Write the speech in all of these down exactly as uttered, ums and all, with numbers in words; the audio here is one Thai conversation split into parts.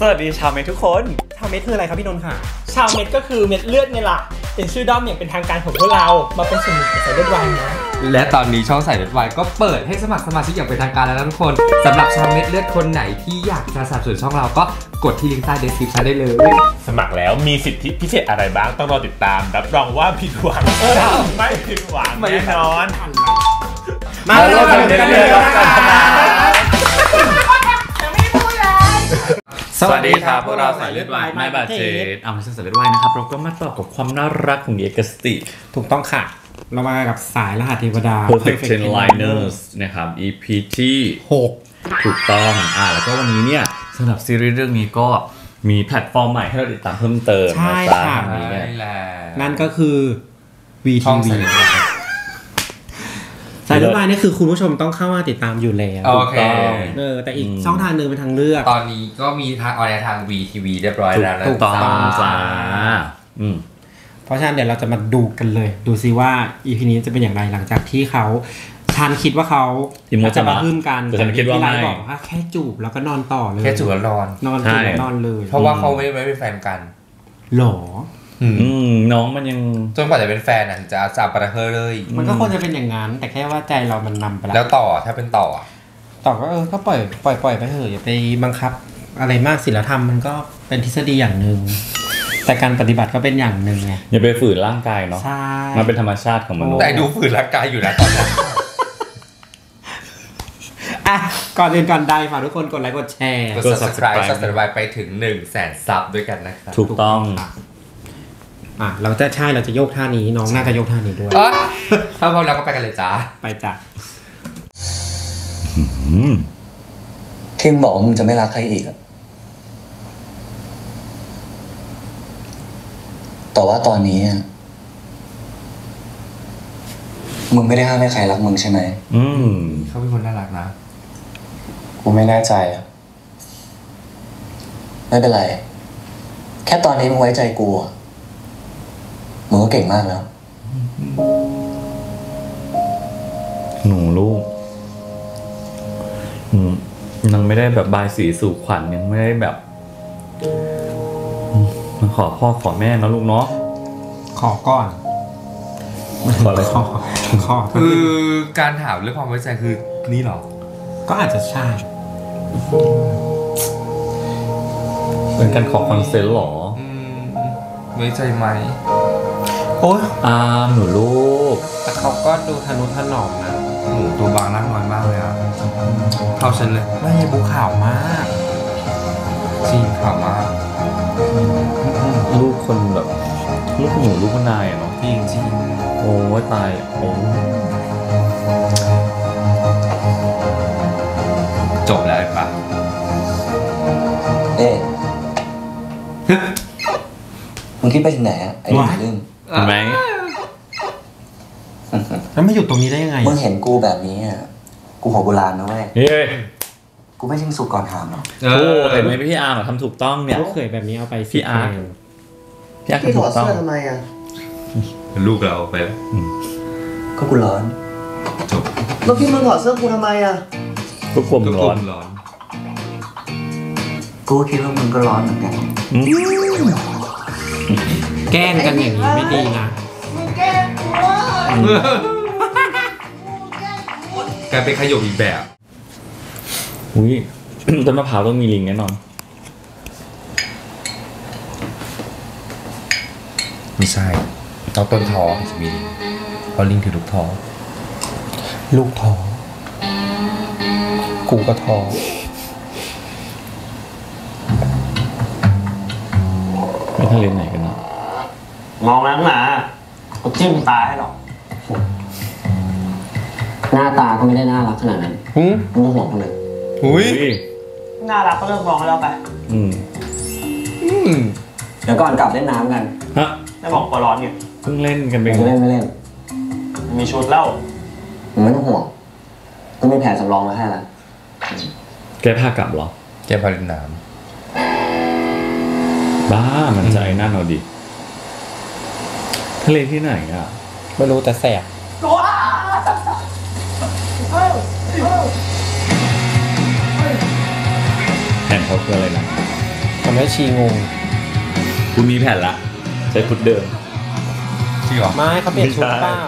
สวัสดีชาวเมททุกคนชาวเมทคืออะไรครับพี่นนท์ค่ะชาวเม็ดก็คือเม็ดเลือดไงล่ะเป็นชื่อด้อมอย่างเป็นทางการของพวกเรามาเป็นส่วนหนึ่งของสายเลือดวายนะและตอนนี้ช่องสายเลือดวายก็เปิดให้สมัครสมาชิกอย่างเป็นทางการแล้วนะทุกคนสำหรับชาวเม็ดเลือดคนไหนที่อยากจะสนับสนุนช่องเราก็กดที่ลิงก์ใต้เดสคริปชั่นได้เลยสมัครแล้วมีสิทธิพิเศษอะไรบ้างต้องรอติดตามรับรองว่าผิดหวังไม่ผิดหวังแน่นอนมาเริ่มกันเลยสวัสดีครับพวกเราสายเลือดวายไม่บาดเจ็บเอามาสายเลือดวายนะครับเราก็มาต่อกับความน่ารักของเอกสติถูกต้องค่ะเรามากับสายรหัสเทวดา Perfect Ten Liners นะครับ อี พี ที่หกถูกต้องอ่าแล้วก็วันนี้เนี่ยสำหรับซีรีส์เรื่องนี้ก็มีแพลตฟอร์มใหม่ให้เราติดตามเพิ่มเติมใช่ค่ะนั่นก็คือ วี ที วี สายเลือดวายนี่คือคุณผู้ชมต้องเข้ามาติดตามอยู่แล้วโอเคเออแต่อีกช่องทางหนึ่งเป็นทางเลือกตอนนี้ก็มีทางออนไลน์ทาง วี ที วี เรียบร้อยแล้วนะถูกต้องจ้าเพราะฉะนั้นเดี๋ยวเราจะมาดูกันเลยดูซิว่า อี พี นี้จะเป็นอย่างไรหลังจากที่เขาฉันคิดว่าเขาจะมาพึ่มกันแต่ฉันคิดว่าไม่บอกว่าแค่จูบแล้วก็นอนต่อเลยแค่จูบแล้วนอนนอนจูบแล้วนอนเลยเพราะว่าเขาไม่ไม่เป็นแฟนกันหรอน้องมันยังจนกว่าจะเป็นแฟนอ่ะจะจับประเทศเลยมันก็ควรจะเป็นอย่างนั้นแต่แค่ว่าใจเรามันนำไปแล้วต่อถ้าเป็นต่อต่อก็เออก็ปล่อยปล่อยปล่อยไปเถอะอย่าไปบังคับอะไรมากศีลธรรมมันก็เป็นทฤษฎีอย่างหนึ่งแต่การปฏิบัติก็เป็นอย่างหนึ่งไงอย่าไปฝืนร่างกายเนาะมันเป็นธรรมชาติของมนุษย์แต่ดูฝืนร่างกายอยู่นะตอนนี้อ่ะก่อนอื่นก่อนใดฝากทุกคนกดไลค์กดแชร์กด Subscribe Subscribe ไปถึง หนึ่งแสน ซับด้วยกันนะครับถูกต้องอ่ะเราจะใช่เราจะโยกท่านี้น้องน่าจะโยกท่านี้ด้วยถ้าพร้อมแล้วก็ไปกันเลยจ้าไปจ้ะที่มึงบอกมึงจะไม่รักใครอีกอะแต่ว่าตอนนี้มึงไม่ได้ห้ามให้ใครรักมึงใช่ไหมอืมเขาเป็นคนน่ารักนะกูไม่แน่ใจอะไม่เป็นไรแค่ตอนนี้มึงไว้ใจกูมึงก็เก่งมากแล้วหนูลูกยังไม่ได้แบบบายสีสู่ขวัญยังไม่ได้แบบมาขอพ่อขอแม่นะลูกเนาะขอก่อนขออะไรขอขอคือการถามเรื่องความไว้ใจคือนี่หรอก็อาจจะใช่เป็นการขอคอนเซนต์หรอไว้ใจไหมโอ้ยอ่าหนูลูกแต่เขาก็ดูทะนุถนอมนะหนูตัวบางร่างน้อยมากเลยอ่ะเข้าฉันเลยไม่ใช่บุข่าวมากจริงข่าวมากลูกคนแบบลูกหนูลูกนายเนาะจริงจริงโอ้ยตายโอ้จบแล้วปะเอ๊ะมึงคิดไปถึงไหนอะไอ้เรื่องเห็นไหมแล้วไม่อยู่ตรงนี้ได้ยังไงมึงเห็นกูแบบนี้อ่ะกูหัวโบราณนะเว้ยเฮ้ยกูไม่ชิงสุกก่อนถามหรอกโอ้เห็นไหมพี่อาร์มทำถูกต้องเนี่ยลูกเขยแบบนี้เอาไปพี่อาร์พี่อาร์พี่ถอดเสื้อทำไมอ่ะลูกเราไปก็กูร้อนจบแล้วพี่มึงถอดเสื้อกูทำไมอ่ะก็กลัวมึงร้อนกูคิดว่ามึงก็ร้อนเหมือนกันแกล้งกันอย่างนี้ไม่ดีนะการเป็นขยบอีกแบบอุ้ยต้นมะพร้าวต้องมีลิงแน่นอนไม่ใช่ต้องต้นท้อจะมีลิงเพราะลิงถือลูกท้อลูกท้อกูก็ท้อไม่ทะเลไหนกันนะมองแล้วหนากูจิ้มตาให้หรอกหน้าตาก็ไม่ได้น่ารักขนาดนั้นมึงห่วงทำไมอุ้ยน่ารักก็เลิกมองให้เราไปอืมอืมเดี๋ยวก่อนกลับเล่นน้ำกันฮะไม่บอกปลอร้อนไงเพิ่งเล่นกันไปไม่เล่นไม่เล่นมีชุดเล่ามึงไม่ต้องห่วงกูมีแผนสำรองมาให้แล้วแกพากลับเหรอแกพาเล่นน้ำบ้ามันใจน่าเอาดิทะเลที่ไหนอ่ะไม่รู้แต่แสบแผนเขาคืออะไรนะำให้ชีงงกูมีแผ่นละใช้พุทเดิมจริงเหรอไม่เขาเปลี่ยนชุดเปล่า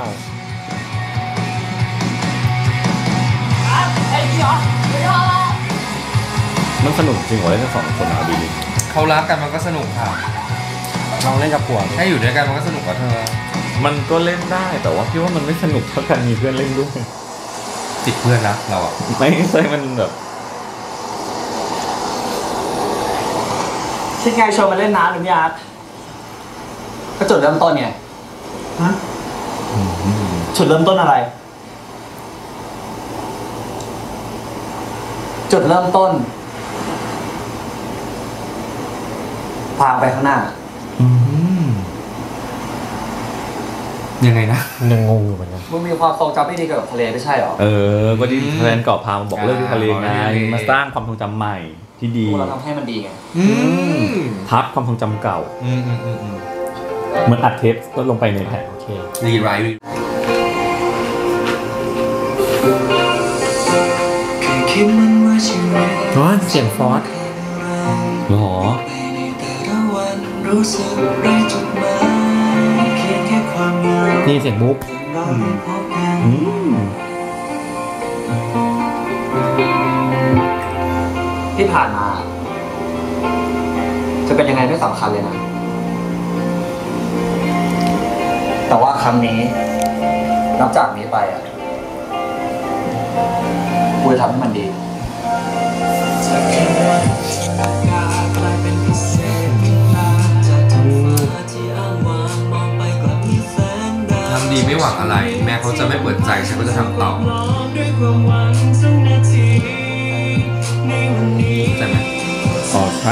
มันสนุกจริงเหรอเล่นทั้งสองคนเอาดีๆเขารักกันมันก็สนุกค่ะลองเล่นกับผัวให้อยู่ด้วยกันมันก็สนุกกว่าเธอมันก็เล่นได้แต่ว่าพี่ว่ามันไม่สนุกเท่าการมีเพื่อนเล่นด้วยติดเพื่อนนะเราอะไม่ใช่มันแบบชิดไงชวนมาเล่นน้ำหรือไม่อาร์ตก็จุดเริ่มต้นไงฮะจุดเริ่มต้นอะไรจุดเริ่มต้นพาไปข้างหน้ายังไงนะยังงงอยู่เหมือนกันมึงมีความทรงจำที่ดีเกี่ยวกับทะเลไม่ใช่หรอเออก็ที่แฟนเกาะพามาบอกเลิกที่ทะเลไงมาสร้างความทรงจำใหม่ที่ดีพวกเราทำให้มันดีไงอืมพับความทรงจำเก่าอืมอืมอืมอืมเหมือนอัดเทปลดลงไปในแผ่นโอเครีไรท์อ๋อเสียงฟอสหรอนี่เสียงบุ๊กอืมที่ผ่านมา จะเป็นยังไงไม่สำคัญเลยนะ แต่ว่าครั้งนี้ นับจากนี้ไปอ่ะกูจะทำให้มันดีทำดีไม่หวังอะไร แม้เขาจะไม่เปิดใจฉันก็จะทำต่อใช่ไหมอ๋อใช่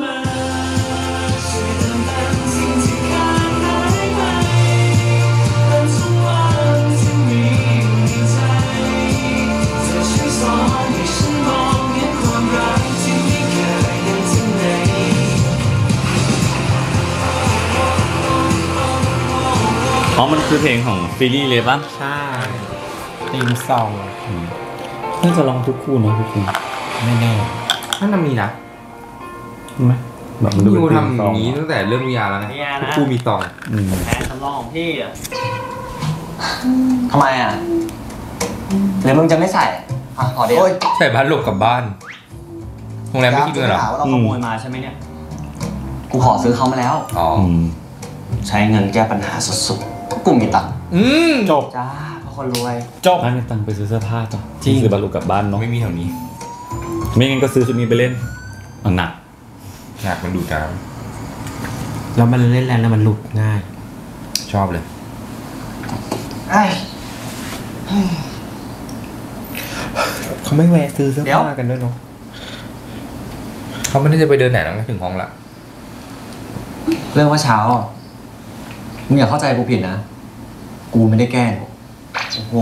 อ๋อมันคือเพลงของฟิลลี่เลยปะใช่ตีมซองน่าจะร้องทุกคู่เนอะทุกคู่ไม่แน่นั่นน่ะมีนะใช่ไหมแบบมันดูยูเป็นทำซอองย่างนี้ตั้งแต่เรื่องวิทยาแล้วนะวิทยานะกูมีตองอืมแผนสำรองของพี่อ่ะทำไมอ่ะหรือมึงจะไม่ใส่ อ่ะขอเดียวใส่บ้านหลบกลับบ้านโรงแรมไม่คิดเงินเหรอหาว่าเราขโมยมาใช่ไหมเนี่ย กูขอซื้อเขามาแล้วอ๋ออืมใช้เงินแก้ปัญหาสุดๆก็กูมีตังค์อืมจบจ้าเพราะคนรวยจบบ้านมีตังค์ไปซื้อเสื้อผ้าจ้ะจริงซื้อบาลูกลับบ้านเนาะไม่มีแถวนี้ไม่งั้นก็ซื้อชุดนี้ไปเล่นเอาหนักหนักมันดูดน้แล้วมันเล่นแรงแล้วมันหลุดง่ายำชอบเลยเขาไม่แวะซื้อเสื้อผ้ากันด้วยเนาะเขาไม่ได้จะไปเดินไหนแล้วนะถึงห้องละเรื่องว่าเช้ามึงอย่าเข้าใจกูผิดนะ กูไม่ได้แกล้งโอ้โห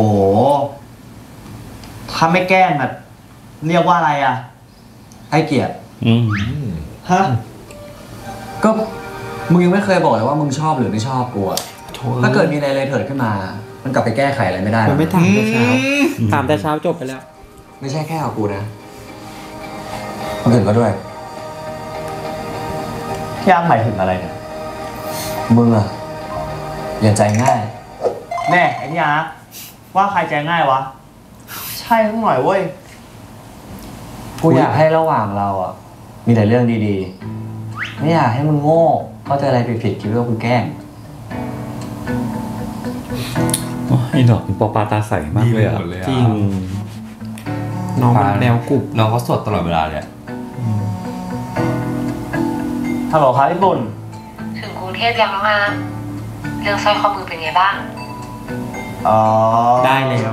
ถ้าไม่แกล้งแบบเรียกว่าอะไรอ่ะให้เกียรติอืมฮะก็มึงยังไม่เคยบอกเลยว่ามึงชอบหรือไม่ชอบกูอะถ้าเกิดมีอะไรเลยเถิดขึ้นมา มันกลับไปแก้ไขอะไรไม่ได้หรมัอน กไม่ถามแต่เช้าถามแต่เช้าจบไปแล้วไม่ใช่แค่กับกูนะคนอื่นก็ด้วยพี่อาร์ตหมายถึงอะไรเนี่ยมึงอะอย่าใจง่ายแน่ไอ้นี่อาร์ตว่าใครใจง่ายวะ ใช่ทั้งหน่อยเว้ยกูอยากให้ระหว่างเราอ่ะ มีแต่เรื่องดีๆ ไม่อยากให้มึงโง่เข้าใจอะไรผิดๆคิดว่ากูแกล้งโอ้ยไอ้ดอกปอปลาตาใสมากเลยอ่ะดีหมดเลยอะจริง น้องมันแนวกรุบน้องเขาสดตลอดเวลาเลยอะฮัลโหลครับญี่ปุ่นถึงกรุงเทพยังน้องอาร์มเรื่องสร้อยข้อมือเป็นไงบ้างอ๋อได้แล้ว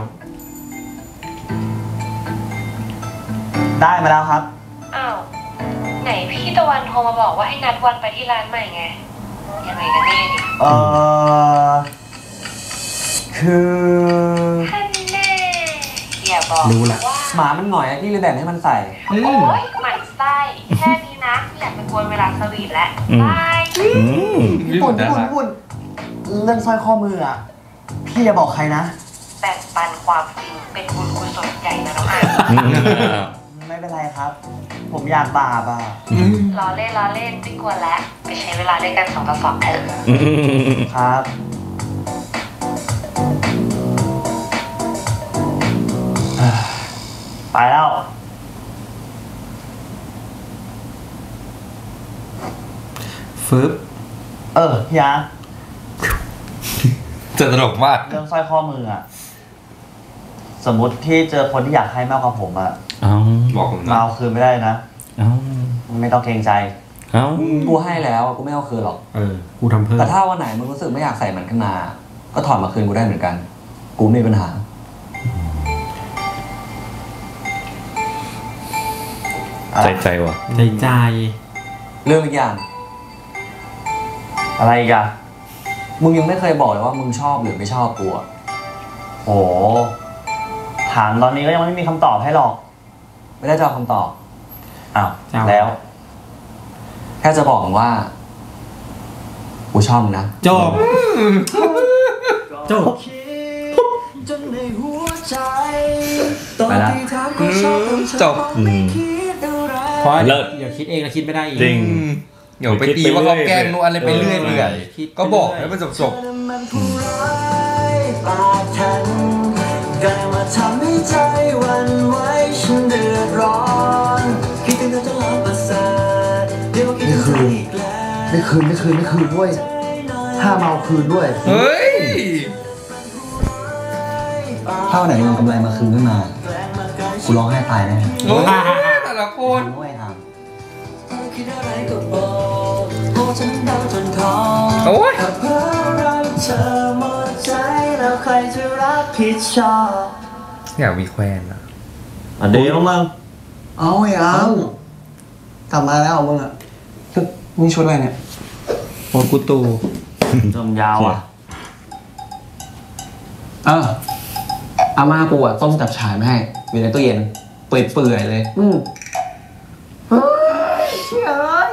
ได้มาแล้วครับอ้าว ไหนพี่ตะวันโทรมาบอกว่าให้นัดวันไปที่ร้านใหม่ไง ยังไงกันแน่เนี่ยเออคือท่านแน่อย่าบอกรู้ละว่าหมามันหน่อยอะพี่เลยแบ่งให้มันใส่โอ๊ยหมั่นไส้แค่นี้นะไม่อยากไปกวนเวลาสวีทแล้วอืมบายอืมญี่ปุ่นญี่ปุ่นญี่ปุ่นเรื่องสร้อยข้อมืออ่ะ พี่อย่าบอกใครนะแบ่งปันความจริงเป็นบุญกุศลใหญ่นะน้องอาร์มอืมไม่เป็นไรครับผมอยากบาปอ่ะล้อเล่นล้อเล่นไม่กวนแล้วไปใช้เวลาด้วยกันสองต่อสองเถอะครับไปแล้วฟึบเออพี่ยาจะตลกมากเรื่องสร้อยข้อมืออ่ะ สมมุติที่เจอคนที่อยากให้มากกว่าผมอ่ะเอ้าบอกผมมานะเอาคืนไม่ได้นะเอ้าไม่ต้องเกรงใจเอ้ากูให้แล้วกูไม่เอาคืนหรอกเออ กูทำเพิ่มแต่ถ้าวันไหนมึงรู้สึกไม่อยากใส่มันขึ้นมา ก็ถอดมาคืนกูได้เหมือนกัน กูไม่มีปัญหาใจใจว่ะใจใจเรื่องอีกอย่าง อะไรอีกอะมึงยังไม่เคยบอกเลยว่ามึงชอบหรือไม่ชอบกูอะโหถามตอนนี้ก็ยังไม่มีคำตอบให้หรอก ไม่ได้จะเอาคำตอบอ้าวแล้ว แค่จะบอกมึงว่ากูชอบมึงนะจบจบไปละจบอืมเพราะเลิศเดี๋ยวคิดเองแล้วคิดไม่ได้อีกจริงเดี๋ยวไปตีว่าเขาแกล้งนู่นอะไรไปเรื่อยเปื่อยก็บอกให้มันจบจบไม่คืนไม่คืนไม่คืนไม่คืนด้วยถ้าเมาคืนด้วยเฮ้ยถ้าวันไหนมึงกำไรมาคืนขึ้นมากูร้องไห้ตายแน่โอ้ยแต่ละคนไม่ทโอ้ย อยากมีแควนอ่ะำอันเดียวมึงเอาไอ้เอากลับมาแล้วมึงอ่ะนี่ชุดอะไรเนี่ยโอกูตูจมยาวอ่ะเอออาม่ากูอ่ะต้มจับฉ่ายมาให้อยู่ในตู้เย็นเปื่อยๆเลยอืมเฮ้ยเชี่ยเลย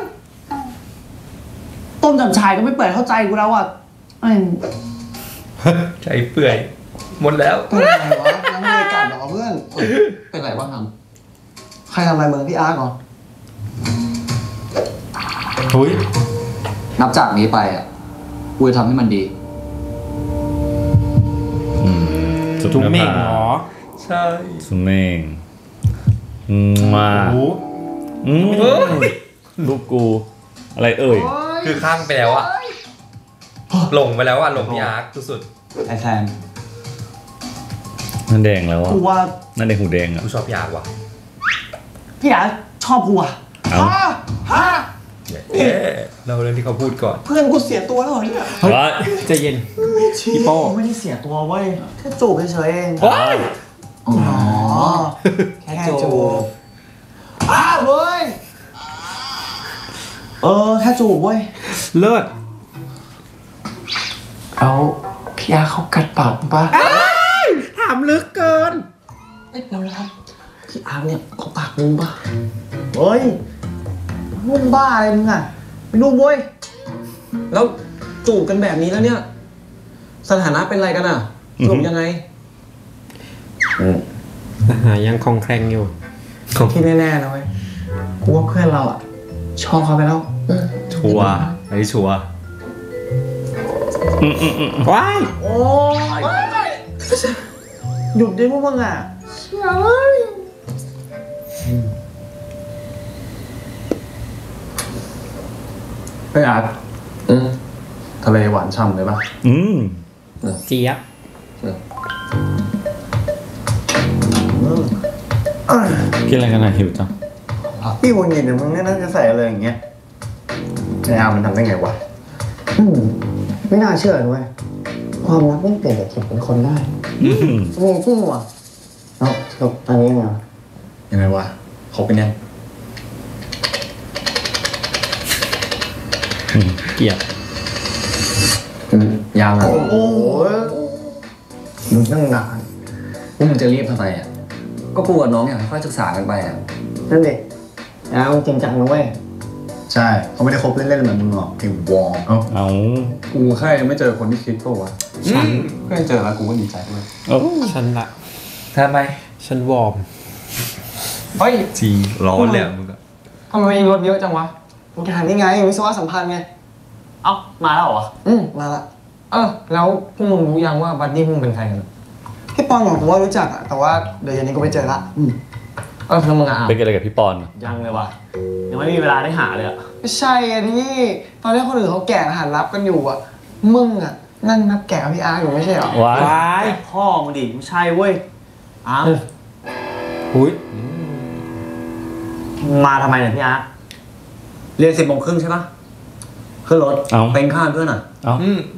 ต้มจับฉ่ายก็ไม่เปื่อยเข้าใจกูแล้วอ่ะไอ้ใจเปื่อย หมดแล้วเป็นไรวะน้ำมือกัดเหรอเพื่อนเป็นไรบ้างทำใครทำอะไรมึงพี่อาร์ตเหรอเฮ้ยนับจากนี้ไปอ่ะกูจะทำให้มันดีอืมสุจุ๊บเม่งเหรอใช่สุดเม่งอืมมาโอ้โหอืมลูกกู อะไรเอ่ยคือข้างไปแล้วอะหลงไปแล้วอะหลงพี่อาร์คสุดไอแซมหน้าแดงแล้วอ่ะกูว่าหน้าแดงหูแดงๆอ่ะกูชอบพี่อาร์คว่ะพี่อาร์ตชอบกูอ่ะเอ้าเอ๊ะเราเรื่องที่เขาพูดก่อนเพื่อนกูเสียตัวแล้วเหรอเนี่ยว้ายใจเย็นพี่โป้ไม่ได้เสียตัวเว้ยแค่จูบเฉยๆเองว้ายอ๋อแค่จูบอ้าวเว้ยเออแค่จูบเว้ยเลิศเอาพี่อาร์เขากัดปากปะถามลึกเกินเอ้ยเดี๋ยวนะครับพี่อาร์เนี่ยเขาปากนุ่มปะเฮ้ยนุ่มบ้าอะไรมึงอ่ะไม่นุ่มเว้ยแล้วจูบกันแบบนี้แล้วเนี่ยสถานะเป็นอะไรกันอ่ะจูบยังไงหายังคลองแคลงอยู่ที่แน่ๆนะเว้ยกูว่าเพื่อนเราอ่ะชอบเขาไปแล้วชัวร์ไอ้ชัวร์ว้ายโอ้ยหยุดได้พวกมึงอ่ะเชี่ยเลยไปอาร์ตทะเลหวานฉ่ำเลยปะอืมเจี๊ยบกินอะไรกันนะหิวจังพี่วนเงินเนี่ยมึงเนี่ยน่าจะใส่อะไรอย่างเงี้ยไอ้อาร์มันทำได้ไงวะไม่น่าเชื่อเลยความรักไม่เปลี่ยนจากจิตเป็นคนได้อืมจริงจริงว่ะเอ้าจบอันนี้ไงยังไงวะคบกันยังเกลียดยาวนะโอ้โหดูตั้งนานนี่มึงจะรีบทำไมอ่ะก็กูกับน้องอยากค่อยศึกษากันไปอ่ะนั่นดิยาวจริงจังนะเว้ยใช่เขาไม่ได้คบเล่นๆเหมือนมึงหรอกที่วอร์มเอ้าเอากูแค่ยังไม่เจอคนที่คิดป่าวะฉันก็ยังเจอแล้วกูก็ดีใจด้วยโอ้ฉันละทำไมฉันวอร์มเฮ้ยจีร้อนเลยอะมึงอะทำไมมีรถเยอะจังวะมึงถามนี่ไงวิศวะสัมพันธ์ไงเอ้ามาแล้วเหรออืมมาละเออแล้วพวกมึงรู้ยังว่าบัดดี้พวกมึงเป็นใครกันพี่ปอนบอกผมว่ารู้จักอะแต่ว่าเดี๋ยวเย็นนี้ก็ไปเจอละอืมเออแล้วมึงอะเป็นอะไรกับพี่ปอนยังเลยวะยังไม่มีเวลาได้หาเลยอะไม่ใช่อะที่ตอนแรกคนอื่นเขาแกะรหัสลับกันอยู่อะมึงอะนั่งนับแกะกับพี่อาร์อยู่ไม่ใช่เหรอว้ายพ่อมึงดิไม่ใช่เว้ยอ้าวอุ้ยมาทำไมเนี่ยพี่อาร์ตเรียนสิบโมงครึ่งใช่ปะขึ้นรถเอาเป็นข้าวเพื่อนอ่ะเอาอืม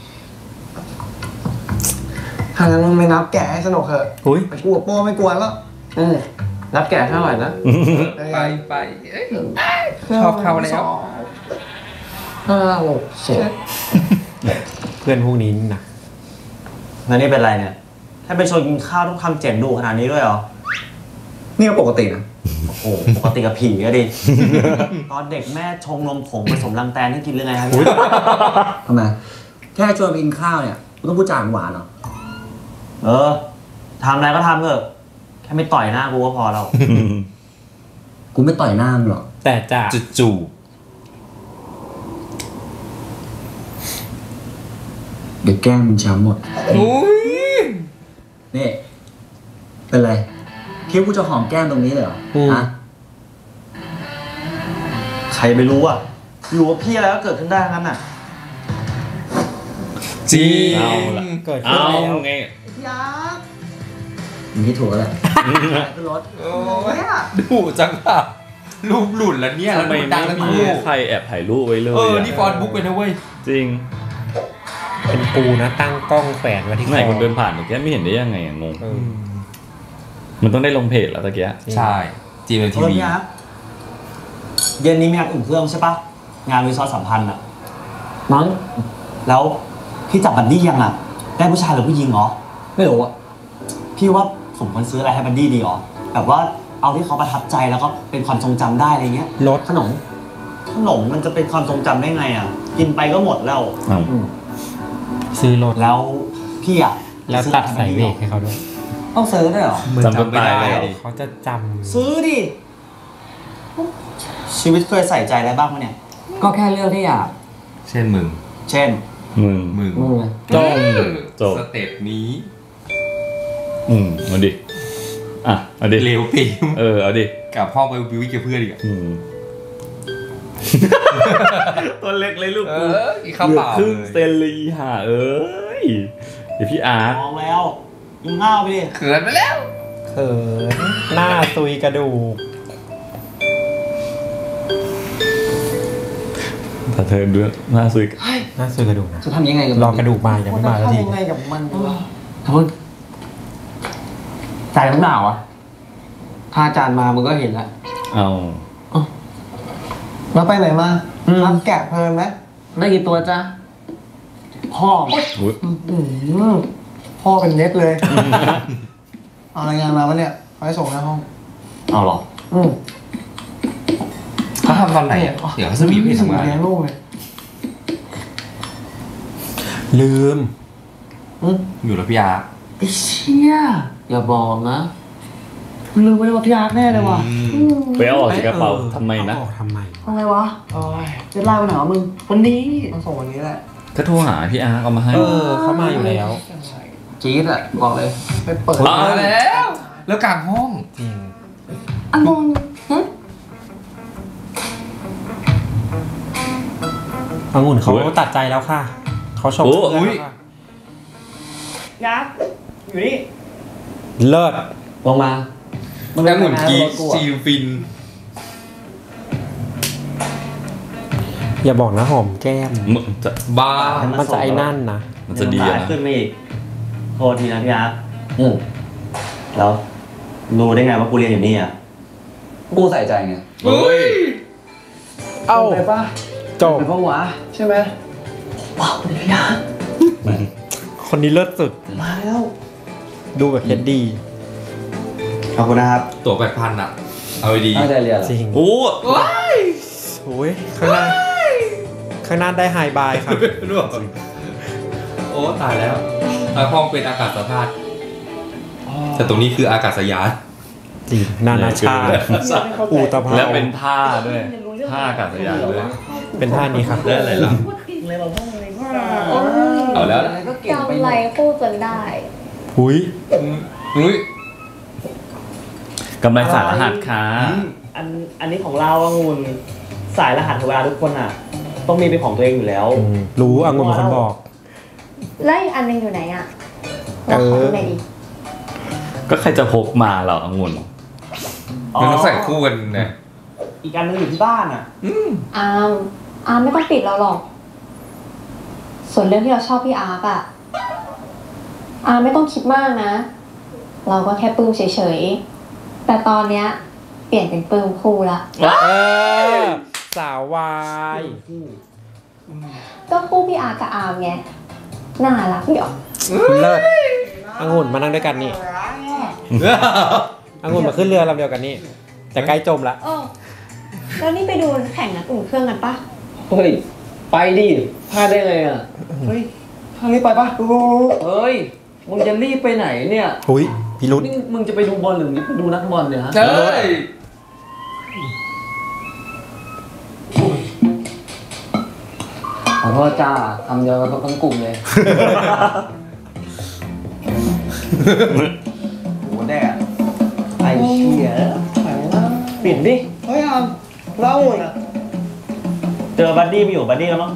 ถ้างั้นมึงไม่นับแกะให้สนุกเถอะอุ้ยไปกลัวโป้ไม่กลัวแล้วอืมนับแกะเท่าไหร่นะไปไปเอ้ยชอบเขาแล้วห้าหกเจ็ดเพื่อนพวกนี้นะแล้วนี่เป็นไรเนี่ย ถ้าไปชวนกินข้าวต้องทำเจ็บดูขนาดนี้ด้วยเหรอ นี่ก็ปกตินะ โอ้โห ปกติกับผีก็ดิ ตอนเด็กแม่ชงนมผงผสมรังแตนให้กินหรือไงครับทำไม แค่ชวนไปกินข้าวเนี่ยกูต้องพูดจาหวานเหรอ เออทำอะไรก็ทำเถอะ แค่ไม่ต่อยหน้ากูก็พอแล้ว กูไม่ต่อยหน้ามึงหรอกแต่จะจู่เดี๋ยวแกล้งมึงช้ำหมดๆอุ้ยนี่ เป็นไร คิดว่ากูจะหอมแก้มตรงนี้เลยเหรอ ฮะ ใครไปรู้อ่ะ อยู่กับพี่อะไรก็เกิดขึ้นได้งั้นน่ะจริงเอาละเกิดขึ้นเอาแล้วไงมึงคิดถูกแล้วแหละขึ้นรถโอ้ยดุจังอ่ะรูปหลุดแล้วเนี่ยทำไมดัไม่งทั้งมีคู่ใครแอบถ่ายรูปไว้เลยเอออะนี่ฟอนบุ๊กเลยนะเว้ยจริงเป็นกูนะตั้งกล้องแขวนไว้ที่คไหนอคนเดินผ่านเมื่อกี้ไม่เห็นได้ยังไงอะงงเออมันต้องได้ลงเพจแล้วตะเกียใช่ จีเอ็มทีเออวีพี่ครับเย็นนี้มีงานอุ่นเครื่องใช่ปะงานวิศวสัมพันธ์อะมั้ง แล้วพี่จับบัดดี้ยังอะได้ผู้ชายหรือผู้หญิงเหรอ ไม่รู้อะพี่ว่าผมควรซื้ออะไรให้บัดดี้ดีเหรอ แบบว่าเอาที่เขาประทับใจแล้วก็เป็นความทรงจำได้อะไรเงี้ยรถขนม ขนมมันจะเป็นความทรงจำได้ไงอะกินไปก็หมดแล้วอ้าวอืมซื้อรถแล้วพี่อะแล้วตัดสายเบรกให้เขาด้วยต้องซื้อด้วยเหรอจำจนตายเลยเขาจะจซื้อดิ ชีวิตเคยใส่ใจอะไรบ้างวะเนี่ย ก็แค่เรื่องที่อยากเช่นมึงเช่นมึงมึงมึงไงจบจบสเต็ปนี้อืมมาดิ อ่ะเอาดิเร็วปีมเออเอาดิกับพ่อไปบิวกับเพื่อนอีกอะอืม ตัวเล็กเลยลูกเอกูออีกข้าวเปล่าครึ่งเลยเซนเลยห่าเอ้ยเดี๋ยวพี่อาร์ตมองแล้วมึงห้าวไปดิเขินไปแล้วำเขินหน้าซุยกระดูกถ้าเธอเดือดหน้าซุยหน้าซุยกระดูกนะจะทำยังไงกับรอกระดูกมายังไม่มาแล้วทีทำยังไงกับมันวะทำไมใจมึงหนาวอ่ะถ้าอาจารย์มามึงก็เห็นแล้วเอาแล้วไปไหนมานับแกะเพลินไหมได้กี่ตัวจ้ะพ่ออุ๊ยอืมพ่อเป็นเน็ตเลย เอารายงานมาปะเนี่ยเอาไปส่งหน้าห้องเอาหรออืมเขาทำตอนไหนอ่ะเดี๋ยวเขาจะมีพี่ทำงานเลี้ยงลูกเลยลืมอยู่แล้วพี่อาร์ไอ้เชี่ยอย่าบอกนะลืมไปว่าพี่อาร์ตแน่เลยว่ะไปเอาออกจากกระเป๋าทำไมนะเอาออกทำไมทำไมวะโอ้ยจะไล่ไปไหนวะมึงวันนี้ต้องส่งวันนี้แหละก็โทรหาพี่อาร์ตเอามาให้เออเขามาอยู่แล้วจี๊ดอ่ะบอกเลยไปเปิดอ๋อมาแล้ว แล้วกลางห้องจริงอันนนองุ่นเขาตัดใจแล้วค่ะ เขาชมโอ้เพื่อนแล้วค่ะยักษ์อยู่นี่เลิศลงมาแล้วหมุนกีจีฟินอย่าบอกนะหอมแก้มมึงจะบ้ามันจะไอ้นั่นนะมันจะดีอะนะขึ้นมาอีกโทษทีนะพี่อาร์ตอืมแล้วรู้ได้ไงว่ากูเรียนอยู่นี่อ่ะกูใส่ใจไงเฮ้ยเอ้าไปปะจบไปปะวะใช่ไหมว้าวพี่อาร์ตคนนี้เลิศสุดมาแล้วดูแบบเฮ็ดดีขอบคุณนะครับตั๋วแปดพันอ่ะ เอาดีตั้งใจเรียนเหรอจริงโอ้โอ้ยข้างหน้า ข้างหน้าได้ไฮบายครับรู้ป่ะโอ้ตายแล้วห้องเป็นอากาศสธาตุแต่ตรงนี้คืออากาศยานจริงนานาชาติอูตภาและเป็นท่าด้วยท่าอากาศยานด้วยเป็นท่านี้ครับได้อะไรล่ะเอาแล้วจำอะไรพูดจนได้หุยอุ้ยกำไรสายรหัสค่ะอันอันนี้ของเราองุ่นสายรหัสเวลาทุกคนอ่ะ ต้องมีเป็นของตัวเองอยู่แล้วรู้องุ่นเป็นคนบอกแล้วอีกอันหนึงอยู่ไหนอ่ะเออขอดูหน่อยดิก็ใครจะพกมาเหรอองุ่นมันต้องใส่คู่กันนะอีกอันนึงอยู่ที่บ้านอ่ะอามอามไม่ต้องปิดเราหรอก ส่วนเรื่องที่เราชอบพี่อาร์กอะอามไม่ต้องคิดมากนะ เราก็แค่ปลื้มเฉยๆ แต่ตอนเนี้ยเปลี่ยนเป็นปลื้มคู่ละเออสาววายก็คู่พี่อาร์กับอามไง น่ารักเดี๋ยวเลิศองุ่นมานั่งด้วยกันนี่องุ่นมาขึ้นเรือลำเดียวกันนี่แต่ใกล้จมละเออแล้วนี่ไปดูแข่งนัดอุ่นเครื่องกันปะเฮ้ย ไปดิพลาดได้ไงอ่ะ เฮ้ยพารีบไปปะเฮ้ย มึงจะรีบไปไหนเนี่ยหุยพิรุษนี่มึงจะไปดูบอลหรือดูนักบอลเนี่ยฮะเฮ้ยขอโทษจ้าทำเดียวกับทั้งกลุ่มเลย โหแดดไอ้เชี่ยเปลี่ยนดิเฮ้ยอามเล่าอ่ะเจอบัดดี้ไปอยู่บัดดี้แล้วมั้ง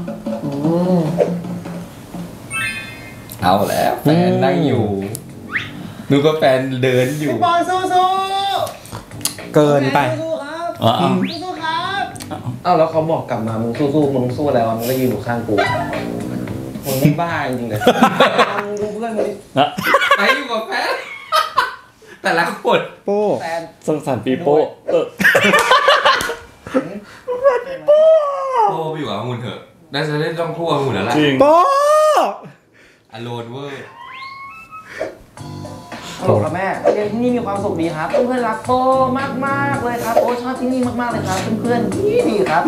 เอาแล้วแฟนนั่งอยู่นึกว่าแฟนเดินอยู่บอลสู้สู้เกินไปสู้ครับอ๋อสู้ครับอ้าวแล้วเขาบอกกลับมามึงสู้ๆมึงสู้อะไรวะมึงก็ยืนอยู่ข้างกูมึงนี่บ้าจริงๆเลยมึงดูเพื่อนมึงดิไปอยู่กับแฟนแต่ละคนโป้แฟนสงสารปีโป้เออโอ้ไปอยู่กับองุ่นเถอะน่าจะเล่นต้องคู่องุ่นแล้วแหละจริงโป้อโลนเวอร์ฮัลโหลครับแม่เรียนที่นี่มีความสุขดีครับ เพื่อนๆรักโตมากๆเลยครับโอ้ชอบที่นี่มากๆเลยครับเพื่อนๆดีดีครับ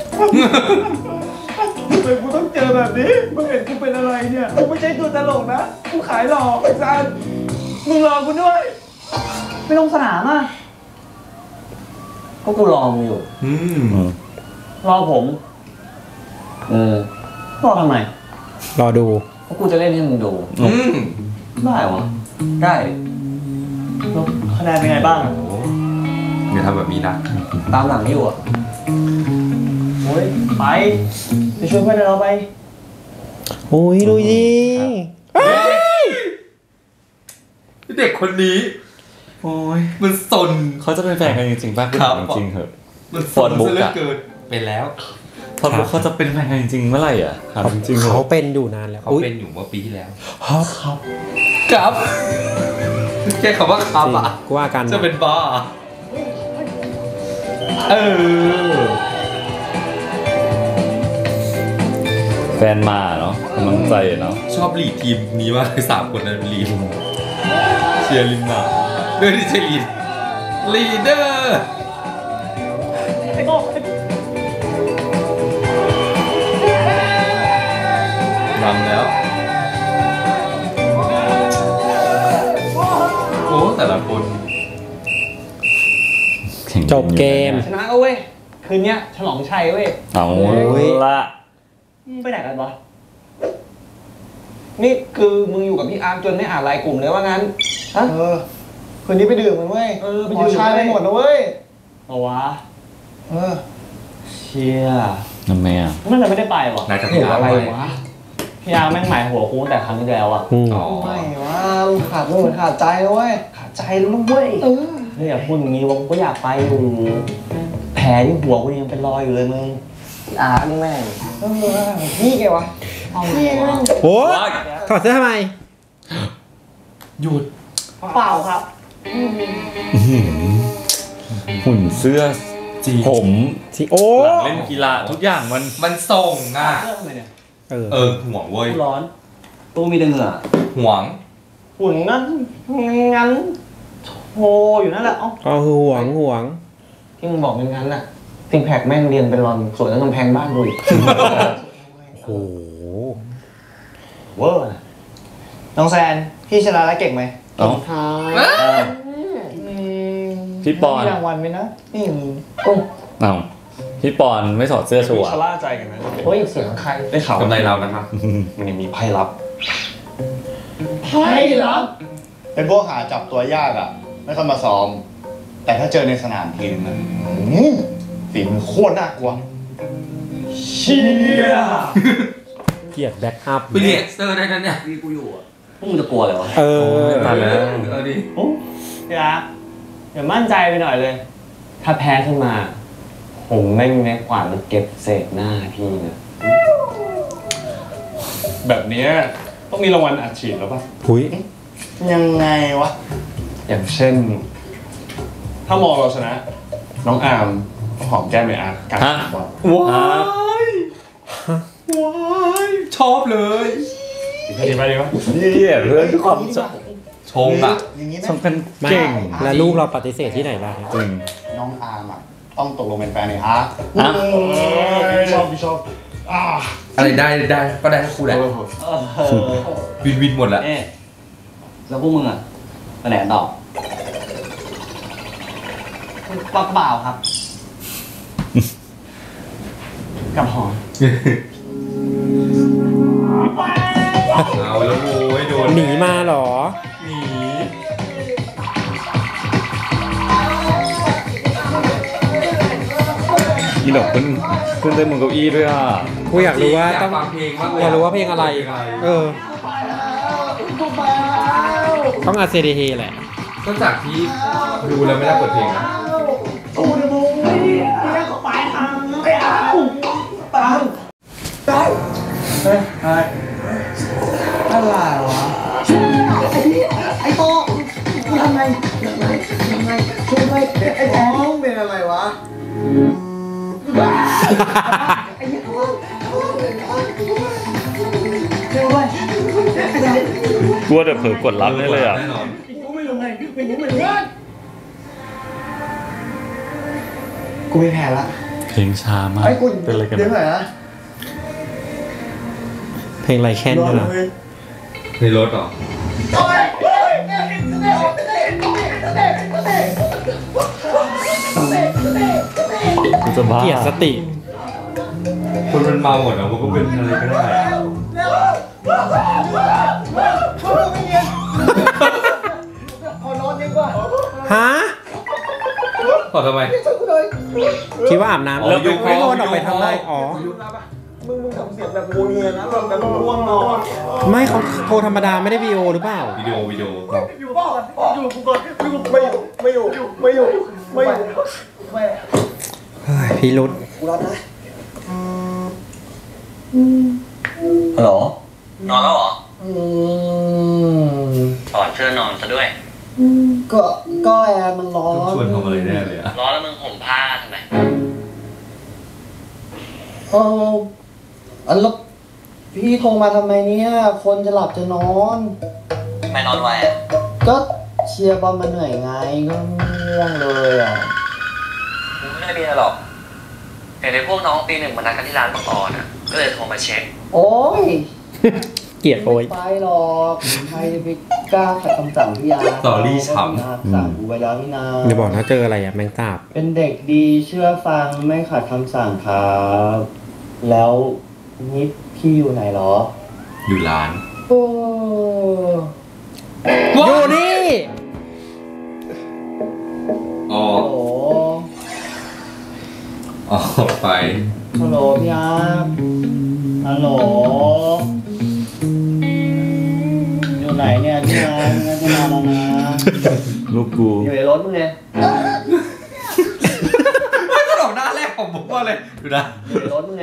ทำไมกูต้องเจอแบบนี้มึงเห็นกูเป็นอะไรเนี่ยกูไม่ใช่ตัวตลกนะกูขายหลอกไอ้ซันมึงรอกูด้วยไม่ลงสนามอ่ะก็กูรอมึงอยู่อืมรอผม เออ รอทำไมรอดูเพราะกูจะเล่นให้มึงดูอืมได้วะได้แล้วคะแนนเป็นไงบ้างโอ้อย่าทำแบบนี้นะตามหลังอยู่อ่ะโอ้ยไปไปช่วยเพื่อนเราไปโอ้ยดูดิเด็กคนนี้โอ้ยมันสนเขาจะเป็นแฟนกันจริงๆป่ะครับจริงๆเหอะมันสฟอนนบุ๊กซะเหลืออะเกินเป็นแล้วพอเขาจะเป็นแฟนกันจริงๆเมื่อไหร่อ่ะถามจริงๆเหรเขาอเป็นอยู่นานแล้วเขาอุ๊ยเป็นอยู่เมื่อปีที่แล้วครับครับครับแค่คำว่าครับอ่ะกูว่ากันจะเป็นบ้าเออแฟนมาเนาะกำลังใจเนาะชอบลีดทีมนี้มากเลยสามคนนั้นลีดเชียร์ลินมาด้วยที่ใช่ลีดลีดเดอร์นำแล้วโอ้แต่ละคนจบเกมชนะแล้วเว้ย คืนเนี้ยฉลองชัยเว้ยเอาละมึงไปไหนกันวะนี่คือมึงอยู่กับพี่อาร์มจนไม่อ่านไลน์กลุ่มเลยว่างั้นฮะเออคืนนี้ไปดื่มกันเว้ยเออไปหมดื่อมชายไปหมดนะเว้ยเอาวะเออเชี่ยทำไมอ่ะนั่นจะไม่ได้ไปวะนายกับพี่อาร์มอะไรไปวะพี่อาร์มแม่งหมายหัวกูตั้งแต่ครั้งที่แล้วอะอืมอ๋อไม่ว่าขาดมึงเหมือนขาดใจนะเว้ยขาดใจแล้วนะเว้ยเออเฮ้ยอย่าพูดอย่างนี้วะกูก็อยากไปอยู่แผลที่หัวกูยังเป็นรอยอยู่เลยมึงอาร์นี่แม่งเออนี่ไงวะเอานี่ไงวะโอ้ถอดเสื้อทำไมหยุดเปล่าครับหุ่นเสื้อจริงผมสิโอ้หลังเล่นกีฬาทุกอย่างมันมันส่งอ่ะเรื่องอะไรเนี่ยเออเออห่วงเว้ยกูร้อนตู้มีแต่เหงื่อห่วงหุ่นงั้นงั้นโชอยู่นั่นแหละเอ้าก็คือห่วงห่วงที่มึงบอกเป็นงั้นน่ะซิงแพคแม่งเรียนเป็นรอนสวยแล้วกำแพงบ้านดูอีกโอ้โหเวอร์นะน้องแซน พี่ชนะแล้วเก่งไหมเอ้าท้ายอืมพี่ปอนมีรางวัลไหมนะนี่มีอ้าวพี่ปอนไม่ถอดเสื้อชัวร์ชะล่าใจกันนะโอ้ยเสียงใครได้ข่าวกำไรเรานะครับมันยังมีไพ่ลับใช่เหรอเป็นพวกหาจับตัวยากอ่ะ ไม่ค่อยมาซ้อม แต่ถ้าเจอในสนามทีนึงนะอื้อฝีมือโคตรน่ากลัวเชี่ยเกลียดแบ็คอัพเปลี่ยนเซอร์ได้นั่นเนี่ยพี่กูอยู่อ่ะพวกมึงจะกลัวอะไรวะเออตายแล้วเอาดิพี่อาร์อย่ามั่นใจไปหน่อยเลย ถ้าแพ้ขึ้นมา ผมไม่มีไม้กวาดมาเก็บเศษหน้าพี่นะแบบเนี้ยต้องมีรางวัลอัดฉีดแล้วป่ะหุยยังไงวะอย่างเช่น ถ้ามองเราชนะ น้องอาร์มหอมแก้มไออาร์ตการฮะบอลว้ายว้ายชอบเลยดีไปดีปะเยี่ยเพื่อนความชมชงอ่ะอย่างนี้นะชมกันเก่งแล้วลูกเราปฏิเสธที่ไหนล่ะจริงน้องอาร์มอ่ะ ต้องตกลงเป็นแฟนเลยฮะอ่ะพี่ชอบพี่ชอบอ่าอะไรได้ได้ก็ได้ทั้งคู่แหละวินวินหมดแล้วเอ๊ะแล้วพวกมึงอ่ะไปไหนกันต่อเปล่าเปล่าครับ กับหอเอาแล้วโว้ยโดนหนีมาเหรอหนีมีดอกขึ้นขึ้นได้บนเก้าอี้ด้วยอ่ะกูอยากรู้ว่าต้องฟังเพลงมากเลยอยากรู้ว่าเพลงอะไร เออ ต้องอาเซเดเฮแหละก็จากที่ดูแล้วไม่ได้เปิดเพลงนะอะไรวะไอ้โตกูทำไงทำไงทำไงช่วยด้วยไอ้ท้องเป็นอะไรวะไอ้เนี่ยช่วยด้วยกลัวเดี๋ยวเผลอกดรับได้เลยอ่ะแน่นอนกูไม่รู้ไงเป็นยังไงเหมือนกันกูไม่แพ้ละเพลงช้ามากไอ้กูเป็นอะไรกันเดี๋ยวหน่อยนะเพลงไรแค้นด้วยเหรอในรถเหรอกูจะบ้าเกลียดสติคนมันเมาหมดอ่ะมันก็เป็นอะไรก็ได้ฮะขอทำไมคิดว่าอาบน้ำอ๋อแล้วยกไม่โดนยกออกไปทำไรอ๋อมึงมึงทำเสียงแบบงัวเงียนะแบบแบบง่วงนอนไม่เขาโทรธรรมดาไม่ได้วีโอหรือเปล่าวิดีโอวิดีโออยู่บ้านอยู่กูก่อนอยู่ไม่อยู่ไม่อยู่ไม่อยู่ไม่อยู่ไม่เฮ้ยพี่รุดกูรับนะฮัลโหลนอนแล้วเหรออืมถอดเสื้อนอนซะด้วยก็ก็แอร์มันร้อนชวนทำอะไรแน่เลยอ่ะร้อนแล้วมึงห่มผ้าทำไมเอออันแล้วพี่โทรมาทำไมเนี่ยคนจะหลับจะนอนไม่นอนไวอ่ะก็เชียร์บอลมาเหนื่อยไงก็ง่วงเลยอ่ะมึงไม่ได้มีอะไรหรอกเห็นในพวกน้องปีหนึ่งมานัดกันที่ร้านปอน่ะ ก็เลยโทรมาเช็คโอ้ยเกลียดโอยไม่ไปหรอกใครจะไปกล้าขัดคำสั่งพี่อาสตอรี่ฉ่ำพี่อาสั่งกูไปแล้วนี่นาอย่าบอกนะเจออะไรอะแมงสาบเป็นเด็กดีเชื่อฟังไม่ขัดคำสั่งครับแล้วนี่พี่อยู่ไหนหรออยู่ร้านโอ้อยู่นี่อ๋อโหออกไปฮัลโหลพี่อาร์ฮัลโหลอยู่ไหนเนี่ยพี่อาร์งั้นจะมาแล้วนะลูกกูอยู่ในรถมึงไงไม่ก็ดอกหน้าแรกของผมว่าเลยดูนะอยู่ในรถมึงไง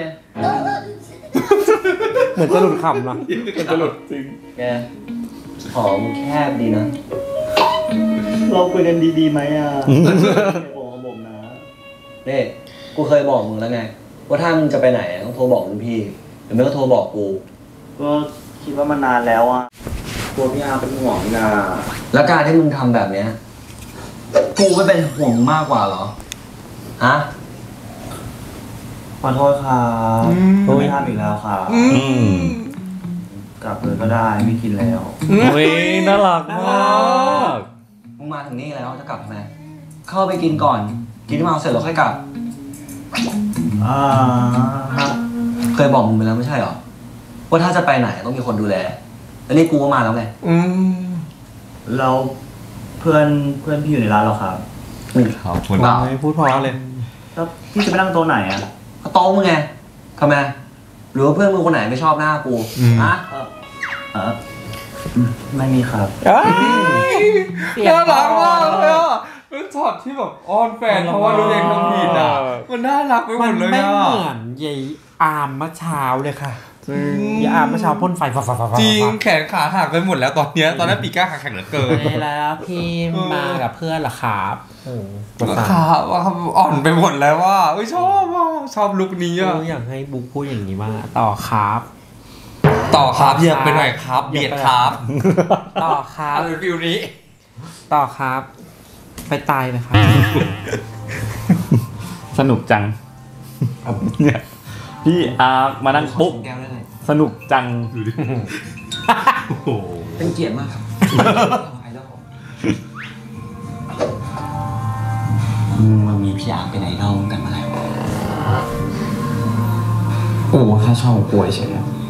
เหมือนจะหลุดคำนะมันจะหลุดจริงแกหอมแคบดีนะ เราคุยกันดีๆไหมอ่ะบอกกับผมนะนี่กูเคยบอกมึงแล้วไงว่าถ้ามึงจะไปไหนต้องโทรบอกรุ่นพี่หรือไม่ก็โทรบอกกูก็คิดว่ามันนานแล้วอ่ะกลัวพี่อาเป็นห่วงนี่นาแล้วการที่มึงทำแบบเนี้ยกูไม่เป็นห่วงมึงมากกว่าเหรอฮะขอโทษครับไม่ทำอีกแล้วครับอืมกลับเลยก็ได้ไม่กินแล้วเฮ้ยน่ารักมากมึงมาถึงนี่แล้วจะกลับทำไมเข้าไปกินก่อน กินที่มาเสร็จแล้วค่อยกลับอ่าเคยบอกมึงไปแล้วไม่ใช่หรอว่าถ้าจะไปไหนต้องมีคนดูแลแล้วนี่กูก็มาแล้วไงอืมเราเพื่อนเพื่อนพี่อยู่ในร้านเราครับครับคุณบ่าวพูดพอเลยแล้วพี่จะไปนั่งโต๊ะไหนอ่ะโต๊ะมึงไงทำไมหรือว่าเพื่อนมึงคนไหนไม่ชอบหน้ากูฮะเออไม่มีครับน่ารักมากเลยอ่ะเป็นช็อตที่แบบอ้อนแฟนเพราะว่ารู้เองทำผิดอ่ะมันน่ารักไปหมดเลยอ่ะมันไม่เหมือนยายอามเมื่อเช้าเลยค่ะยายอามเมื่อเช้าพ่นไฟฟ้าๆจริงแขนขาหักไปหมดแล้วตอนนี้ตอนนั้นปีก้าขาแข็งเหลือเกินแล้วพี่มากับเพื่อนเหรอครับโอ้ขาว่าอ่อนไปหมดแล้วว่าชอบชอบลุคนี้อ่ะอยากให้บุ๊กพูดอย่างนี้มากต่อครับต่อครับเหยียบไปหน่อยครับเบียดครับต่อครับอะไรฟิวนี้ต่อครับไปตายไหมครับสนุกจังเนี่ยพี่อามานั่งปุ๊บสนุกจังเป็นเกียรติมากครับมึงมีพี่อาเป็นไอดอลกันมาแล้วโอ้ข้าชอบป่วยเฉย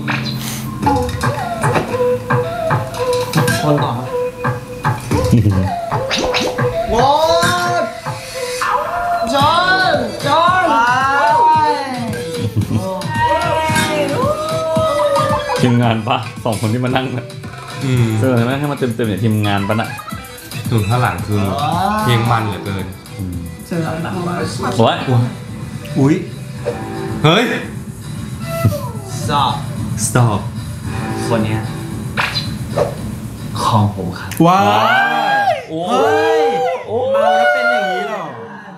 คนต่อวอดจอนจอนทีมงานปะสองคนที่มานั่งเนี่ยเจอไหมให้มาเต็มเต็มเนี่ยทีมงานปะน่ะส่วนข้างหลังคือเพลงมันเหลือเกินเจอหนังมาโอ้ยอุ้ยเฮ้ย stop stop คนเนี้ยของผมครับว้ายโอ้ยเมาแล้วเป็นอย่างนี้หรอ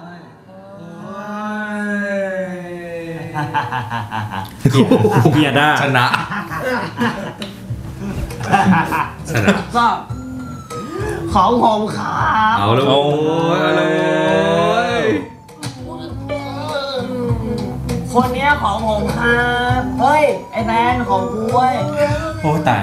เกียร์ได้ชนะชนะของผมครับเอาเลยโอ้ยเอาเลยคนเนี้ยของผมครับเฮ้ยไอ้แมนของกูเว้ยโอ้ตาย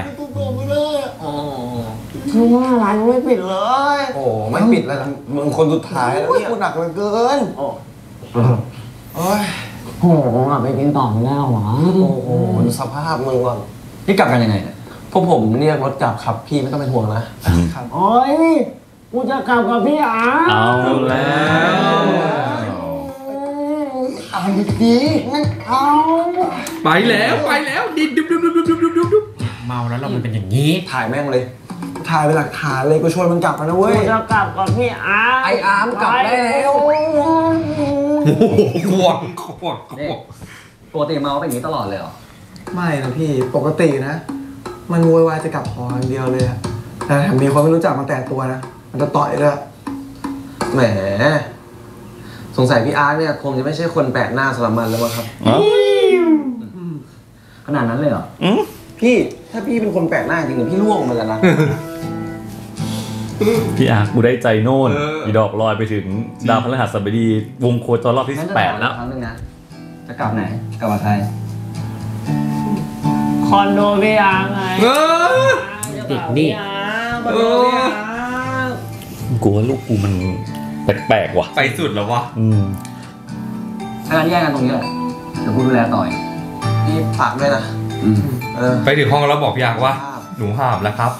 คือว่าร้านไม่ปิดเลยโอ้ไม่ปิดแล้วมึงคนสุดท้ายแล้วเนี่ยกูหนักเหลือเกินโอ้โอ้ยโหอ่ะไปกินต่อไม่ได้หรอโอ้โหสภาพมึงว่ะนี่กลับกันยังไงเนี่ยพวกผมเรียกรถกลับครับพี่ไม่ต้องเป็นห่วงนะครับโอ้ยกูจะกลับกับพี่อาเอาแล้วเอาดีงั้นเอาไปแล้วไปแล้วดิดุบดุบดุบดุบดุบดุบดุบเมาแล้วเรามันเป็นอย่างนี้ถ่ายแม่งเลยถ่ายเป็นหลักฐานเลยกูชวนมันกลับมานะเว้ยกูจะกลับกับพี่อาไออาร์มกลับได้แล้วขวดขวดขวดปกติเมาเป็นอย่างนี้ตลอดเลยเหรอไม่นะพี่ปกตินะมันโวยวายจะกลับหออย่างเดียวเลยแต่ถ้ามีคนไม่รู้จักมาแตะตัวนะมันจะต่อยด้วยแหมสงสัยพี่อาร์ตเนี่ยคงจะไม่ใช่คนแปลกหน้าสำหรับมันแล้วมั้งครับขนาดนั้นเลยเหรอพี่ถ้าพี่เป็นคนแปลกหน้าจริงๆพี่ล่วงมาแล้วนะพี่อาร์กูได้ใจโน่นอีดอกลอยไปถึงดาวพฤหัสบดีวงโคจรรอบที่สิบแปดแล้วครั้งนึงนะจะกลับไหนกลับมาไทยคอนโดพี่อาร์ไงเด็กนี่กูว่าลูกกูมันแปลกๆว่ะไปสุดแล้ววะอืมถ้างั้นแยกกันตรงนี้แหละเดี๋ยวกูดูแลต่อยนี่ฝากด้วยนะไปถึงห้องแล้วบอกพี่อาร์ว่าหนูหาบแล้วครับ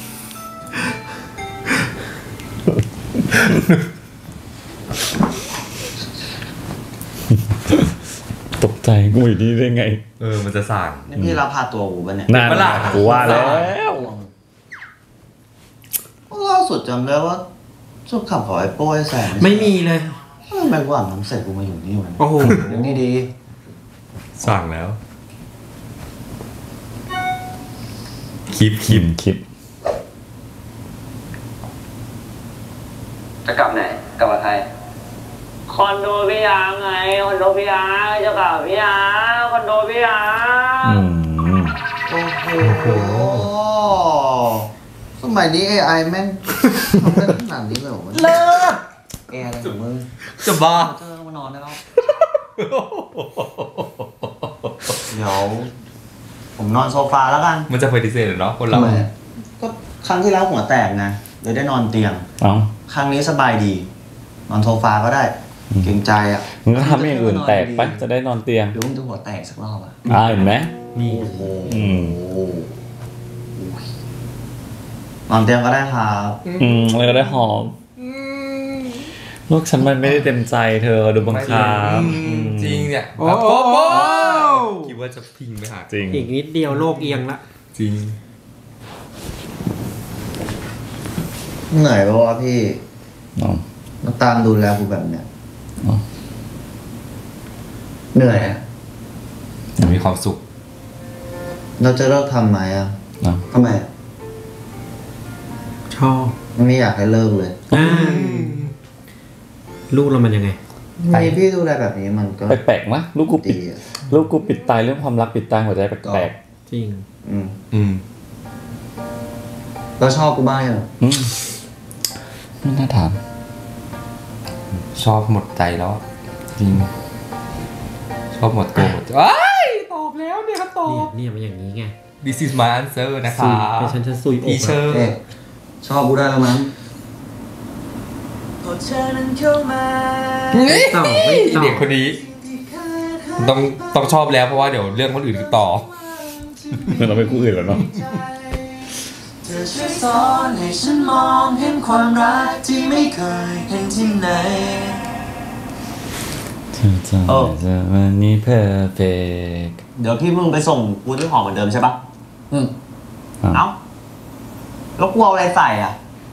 ตกใจกูอยู่นี่ได้ไงเออมันจะสั่งนี่พี่รับพาตัวกูป่ะเนี่ยน่าละกูว่าแล้วล่าสุดจำได้ว่าชอบขับขอไอ้โป้ยแสงไม่มีเลยทำไมกูอาบน้ำเสร็จกูมาอยู่นี่วันโอ้โหยังนี่ดีสั่งแล้วคลิปคลิปคลิปจะกลับไหนกลับมาไทยคอนโดพี่อาร์ไงคอนโดพี่อาร์จะกลับพี่อาร์คอนโดพี่อาร์โอ้โหสมัยนี้ เอ ไอ แม่งทำได้ขนาดนี้เลยเหรอเลิกเอ ไอ อะไรของมึงจะบ้าเจอมานอนได้แล้วเดี๋ยวผมนอนโซฟาแล้วกันมันจะปฏิเสธเหรอคนเราก็ครั้งที่แล้วหัวแตกนะเลยได้นอนเตียงครั้งนี้สบายดีนอนโซฟาก็ได้เกรงใจอ่ะมึงก็ทำอย่างอื่นแตกไปจะได้นอนเตียงหรือมึงจะหัวแตกสักรอบอ่ะอ่าเห็นไหมนี่อืมนอนเตียงก็ได้ครับอืมอะไรก็ได้หอมลูกฉันมันไม่ได้เต็มใจเธอดูบังคับจริงเนี่ยโอ้แบบโหโป๊ะคิดว่าจะพิงไปหาจริงอีกนิดเดียวโลกเอียงละจริงเหนื่อยปะวะพี่อ๋อมาตามดูแลกูแบบเนี้ยอ๋อเหนื่อยอ่ะยังมีความสุขเราจะเลิกทำไหมอ่ะอ๋อทำไมอะชอบไม่อยากให้เลิกเลยอ่าลูกเรามันยังไงมีพี่ดูแลแบบนี้มันก็แปลกๆนะลูกกูปิดดีอะลูกกูปิดตายเรื่องความรักปิดตายหัวใจแปลกจริงอืมอืมแล้วชอบกูบ้างยังๆอืมไม่น่าถามชอบหมดใจแล้วจริง ชอบหมดตัวหมดใจอ้ายตอบแล้วเนี่ยครับตอเนี่ยบเนี่ยมันอย่างนี้ไง This is my answer นะคซุรัยบเป็นฉันฉันซุยอกทีเชอร์เอ๊ะชอบกูได้แล้วมั้งไม่ต่อไม่ต่อเด็กคนนี้ต้องต้องชอบแล้วเพราะว่าเดี๋ยวเรื่องคนอื่นต่อเราไปคู่อื่นแล้วเนาะเธอช่วยสอนให้ฉันมองเห็นความรักที่ไม่เคยเห็นที่ไหนเธอจะจะวันนี้เพอร์เฟกเดี๋ยวพี่มึงไปส่งกูที่หอเหมือนเดิมใช่ปะอืมเอ้าแล้วกูเอาอะไรใส่อ่ะ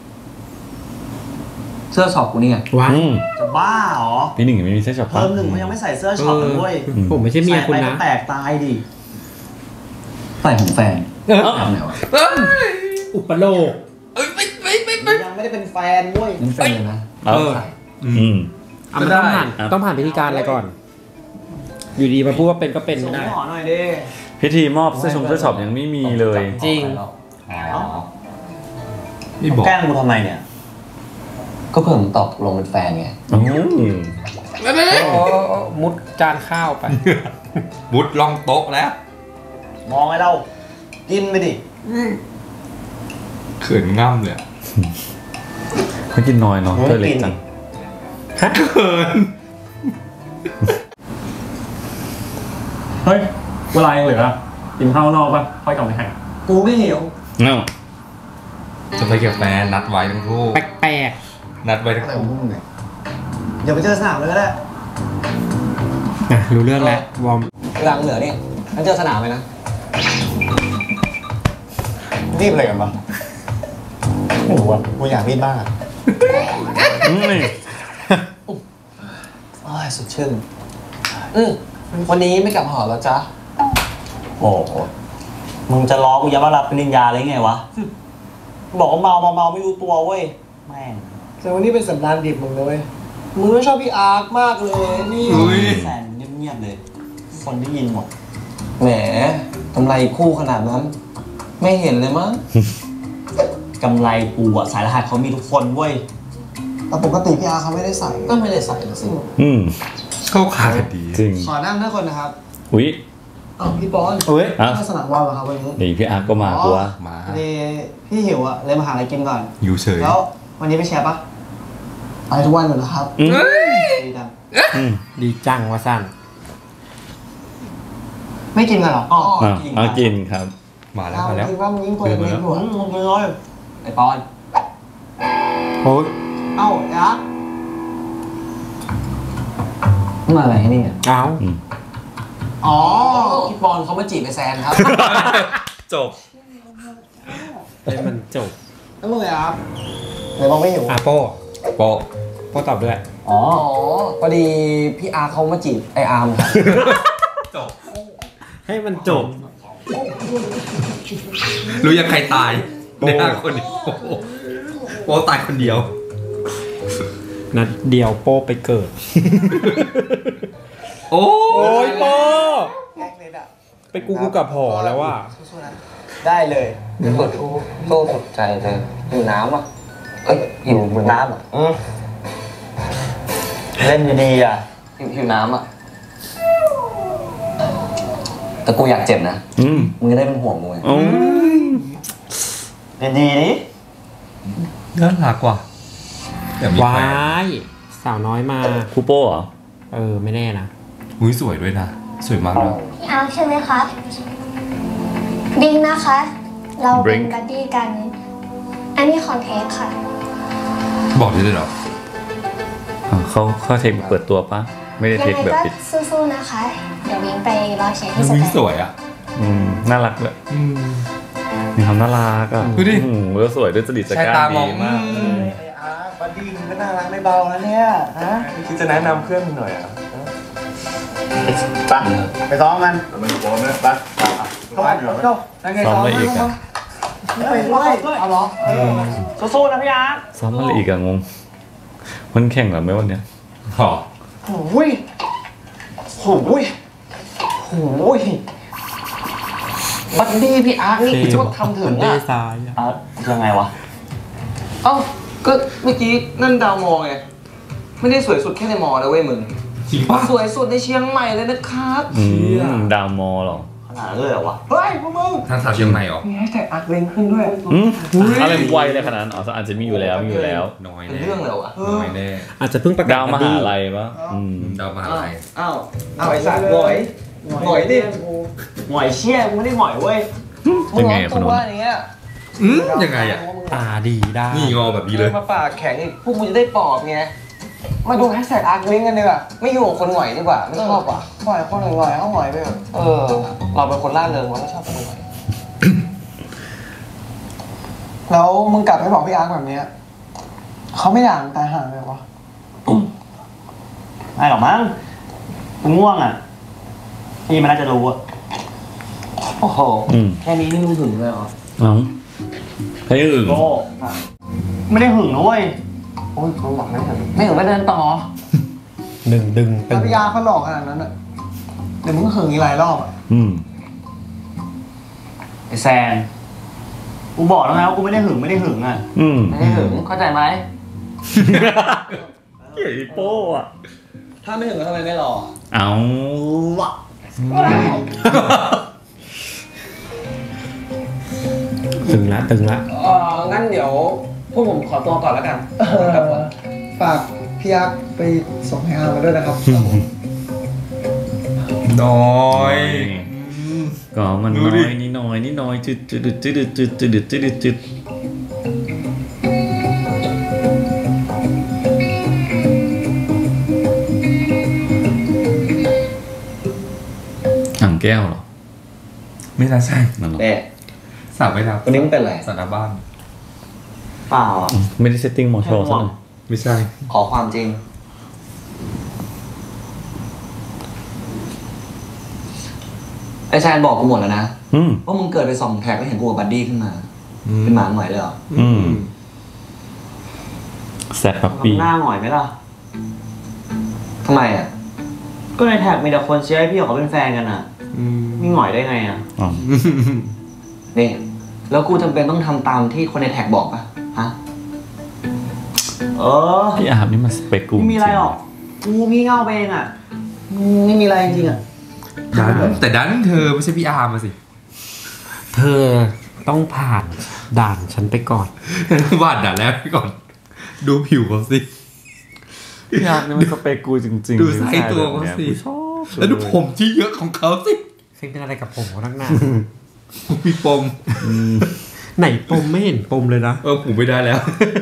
เสื้อช็อปกูนี่ไงว้าอืมจะบ้าเหรอพี่หนึ่งยังไม่มีเสื้อช็อปเพิ่มหนึ่งมันยังไม่ใส่เสื้อช็อปเลยเว้ยผมไม่ใช่เมียคุณนะใส่ไปก็แตกตายดิใส่ของแฟนเออทำไงวะอุปโลกยังไม่ได้เป็นแฟนเว้ยเป็นแฟนนะเอออืมอ่ะมันต้องผ่านต้องผ่านพิธีการอะไรก่อน อยู่ดีมาพูดว่าเป็นก็เป็นไม่ได้ส่งหมอหน่อยดิพิธีมอบเสื้อชมเสื้อช็อปยังไม่มีเลยจริงไม่บอกแกล้งกูทำไมเนี่ย ก็เพิ่มตอบลงเป็นแฟนไงอืมมุดจานข้าวไปมุดลองโต๊ะแล้วมองให้เรา กินไปดิเขินง่ำเลยเขากินน้อยเนาะเธอเล็กจังเขินเฮ้ยเวลายังเหลือกินข้าวนอกป่ะค่อยกลับไปแข่งกูไม่หิวเอ้าจะไปกับแฟนนัดไว้ทั้งคู่แปลกนัดไว้ทั้งอะไรขคู่องมึงเนี่ยเดี๋ยวไปเจอสนามเลยก็ได้ๆอ่ะรู้เรื่องแล้ววอร์มเวลาเหลือเนี่ยงั้นเจอสนามเลยนะ รีบอะไรกันปะไม่รู้อ่ะกูอยากรีบบ้างอ่ะอืมนี่โอ้ยสดชื่นอืมวันนี้ไม่กลับหอแล้วจ๊ะโอ้โหมึงจะล้อกูยังว่ารับปริญญาเลยไงวะ บอกว่าเมาเมาเมาไม่รู้ตัวเว้ย แม่งแต่วันนี้เป็นสันดานดิบมึงนะเว้ย มึงไม่ชอบพี่อาร์คมากเลย นี่แสนเงียบๆเลย คนได้ยินหมดแหมกำไรคู่ขนาดนั้น ไม่เห็นเลยมั้งกำไรกูอะสายรหัสเขามีทุกคนเว้ยแต่ปกติพี่อาร์คเขาไม่ได้ใส่ก็ไม่ได้ใส่ละสิอืมเข้าขากันดีจริงขอนั่งทุกคนนะครับอุ้ยอ้าวพี่ปอนเอ้ยอ่ะมาสนามบอลเหรอครับวันนี้เดี๋ยวพี่อาร์ก็มากูว่ามาพอดีพี่หิวอะเลยมาหาอะไรกินก่อนอยู่เฉยแล้ววันนี้ไปแชร์ปะไปทุกวันอยู่นะครับอืมดีจังอืมดีจังว่าสั้นไม่กินกันเหรออ๋ออ่ะเอากินครับมาแล้วเอามาแล้วกินว่ามึงยิ่งกว่าเล็กหัวมึงไปน้อยไอปอนโอ้ยเอ้าไอ้อาร์คมึงมาอะไรให้นี่อ่ะเอ้าอืมอ๋อพี่ปอนเขามาจีบไอแซนครับจบให้มันจบแล้วมึงไอ้อาร์คไหนบอกไม่หิวอ่ะโป้โปะโป้ตอบด้วยอ๋อพอดีพี่อาร์เขามาจีบไออาร์มครับจบให้มันจบรู้ยังใครตายในห้าคนนี้โอ้โหโปะตายคนเดียวนัดเดียวโป้ไปเกิดโอ้โอ้ยโป้แก๊กเล็ดอะไปกูกูกับหอแล้วว่าสู้ๆนะได้เลยเดี๋ยวกดโต้สนใจเลยหิวน้ำอ่ะเอ้ยหิวเหมือนน้ำอ่ะอืมเล่นดีๆอ่ะหิวหิวน้ำอ่ะแต่กูอยากเจ็บนะอืมมึงจะได้เป็นห่วงกูไงโอ้ยดีๆนี่น่ารักว่ะแบบมีว้าแฟนย แซสาวน้อยมาคูโป้เหรอเออไม่แน่นะอุ้ยสวยด้วยนะสวยมากเลยพี่อาร์คใช่ไหมคะบิงนะคะเราเป็นบัดดี้กันอันนี้คอนเทสค่ะบอกได้เลยเหรอเขาเขาเทคเปิดตัวปะไม่ได้เทคแบบปิดสู้ๆนะคะเดี๋ยวบิงไปรอเช็คที่สแตนสวยอ่ะอืมน่ารักเลยมีความน่ารักอ่ะดูดิโอ้โหแล้วสวยด้วยจริตจักรดีมากบัดดี้มึงก็น่ารักไม่เบาแล้วเนี่ยฮะคิดจะแนะนำเพื่อนมึงหน่อยอ่ะไปไปซ้อมกันมันซ้อมนะไปเข้าไปเข้าซ้อมอะไรอีกอ่ะไปด้วยเอาหรอสู้ๆนะพี่อาร์ซ้อมอะไรอีกอ่ะงงมันแข่งหรอไหมวันเนี้ยหอโอ้ยโอ้ยโอ้ยบัดดี้พี่อาร์นี่คือว่าทำถึงอ่ะอาร์ยังไงวะเอ้าก็เมื่อกี้นั่นดาวมอไงไม่ได้สวยสุดแค่ในมอนะเว้ยมึงจริงปะสวยสุดในเชียงใหม่เลยนะครับอืมดาวมอหรอขนาดเลยเหรอวะเฮ้ยพวกมึงทางสาวเชียงใหม่หรอมีแฮชแท็กอาร์เล้งขึ้นด้วยอืมอะไรไวเลยขนาดนั้นอ๋ออาจจะมีอยู่แล้วมีอยู่แล้วน้อยเรื่องเลยวะน้อยแน่อาจจะเพิ่งประกาศดาวมหาลัยปะอืมดาวมหาลัยอ้าวอ้าวไอ้สัตว์หงอยหงอยดิหงอยเชี่ยมึงไม่ได้หงอยเว้ยยังไงคนนู้นว่าอย่างเงี้ยอืมยังไงอ่ะตาดีได้นี่งอแบบนี้เลยมาปากแข็งอีกพวกมึงจะได้ปอบไงมาดูแฮชแท็กอาร์คลิงกันดีกว่าไม่อยู่กับคนหงอยดีกว่าไม่ชอบว่ะหงอยคนหงอยเขาหงอยไปแบบเออเราเป็นคนล่าเริงเราไม่ชอบคนหงอยแล้วมึงกลับไปบอกพี่อาร์คแบบนี้เขาไม่ด่ามึงตายห่าเลยวะไม่หรอกมั้งกูง่วงอ่ะพี่มันน่าจะรู้อ่ะโอ้โหแค่นี้นี่มึงหึงเลยเหรออ๋อใครหึงโอ้ไม่ได้หึงนะเว้ยโอ้ยเขาหลอกไม่หึงไม่หึงก็เดินต่อดึงดึงถ้าพี่อาร์เขาหลอกขนาดนั้นอ่ะเดี๋ยวมึงหึงอีกหลายรอบอ่ะอืมไอแซนกูบอกแล้วไงว่ากูไม่ได้หึงไม่ได้หึงอ่ะอืมไม่ได้หึงเข้าใจไหมเก๋โป้อะถ้าไม่หึงก็ทำไมไม่รอเอาวะตึงละตึงละอ๋องั้นเดี๋ยวพวกผมขอตัวก่อนแล้วกันฝากพี่อาร์คไปส่งให้อาร์มาด้วยนะครับน้อยก็มันน้อยนี่น้อยนี่น้อยจุดจุดจุดจุดจุดจุดจุดจุดจุดอ่างแก้วเหรอไม่น่าใช่มันหรอเอ๊ะสาวไม่ทำวันนี้มันเป็นอะไรสารบ้านเปล่าไม่ได้เซตติ้งมอชอซะหน่อยไม่ใช่ขอความจริงไอ้ชายบอกกูหมดแล้วนะว่ามึงเกิดไปส่องแท็กแล้วเห็นกูกับบัดดี้ขึ้นมาเป็นหมาหงอยเลยเหรออืมแซดปั๊บปี้หน้าหงอยไหมล่ะทำไมอ่ะก็ในแท็กมีแต่คนเชียร์ให้พี่เขาเป็นแฟนกันอ่ะมีหงอยได้ไงอ่ะนี่แล้วกูจำเป็นต้องทำตามที่คนในแท็กบอกป่ะฮะเออพี่อาบนี่มันสเปกกูไม่มีอะไรหรอกกูมีเงาไปเองอ่ะไม่มีอะไรจริงอ่ะแต่ดันเธอไม่ใช่พี่อาร์มาสิเธอต้องผ่านด่านฉันไปก่อนผ่านด่านแล้วไปก่อนดูผิวเขาสิพี่อาร์นี่มันสเปกกูจริงๆดูไซส์ตัวเขาสิแล้วดูผมที่เยอะของเขาสิเซ็งเป็นอะไรกับผมเขาทั้งนั้นมีปมไหนปมไม่เห็นปมเลยนะเออผมไม่ได้แล้ว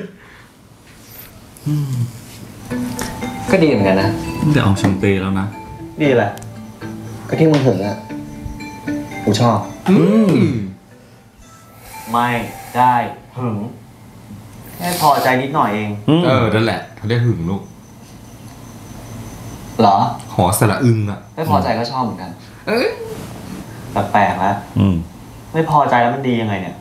ก็ดีเหมือนกันนะเดี๋ยวเอาชัมเปญแล้วนะดีแหละก็ที่มึงถึงอ่ะกูชอบไม่ได้หึงแค่พอใจนิดหน่อยเองเออนั่นแหละเขาเรียกหึงลูกเหรอหอสระอึงอ่ะไม่พอใจก็ชอบเหมือนกันเอ้ยแปลกๆแล้วไม่พอใจแล้วมันดียังไงเนี่ย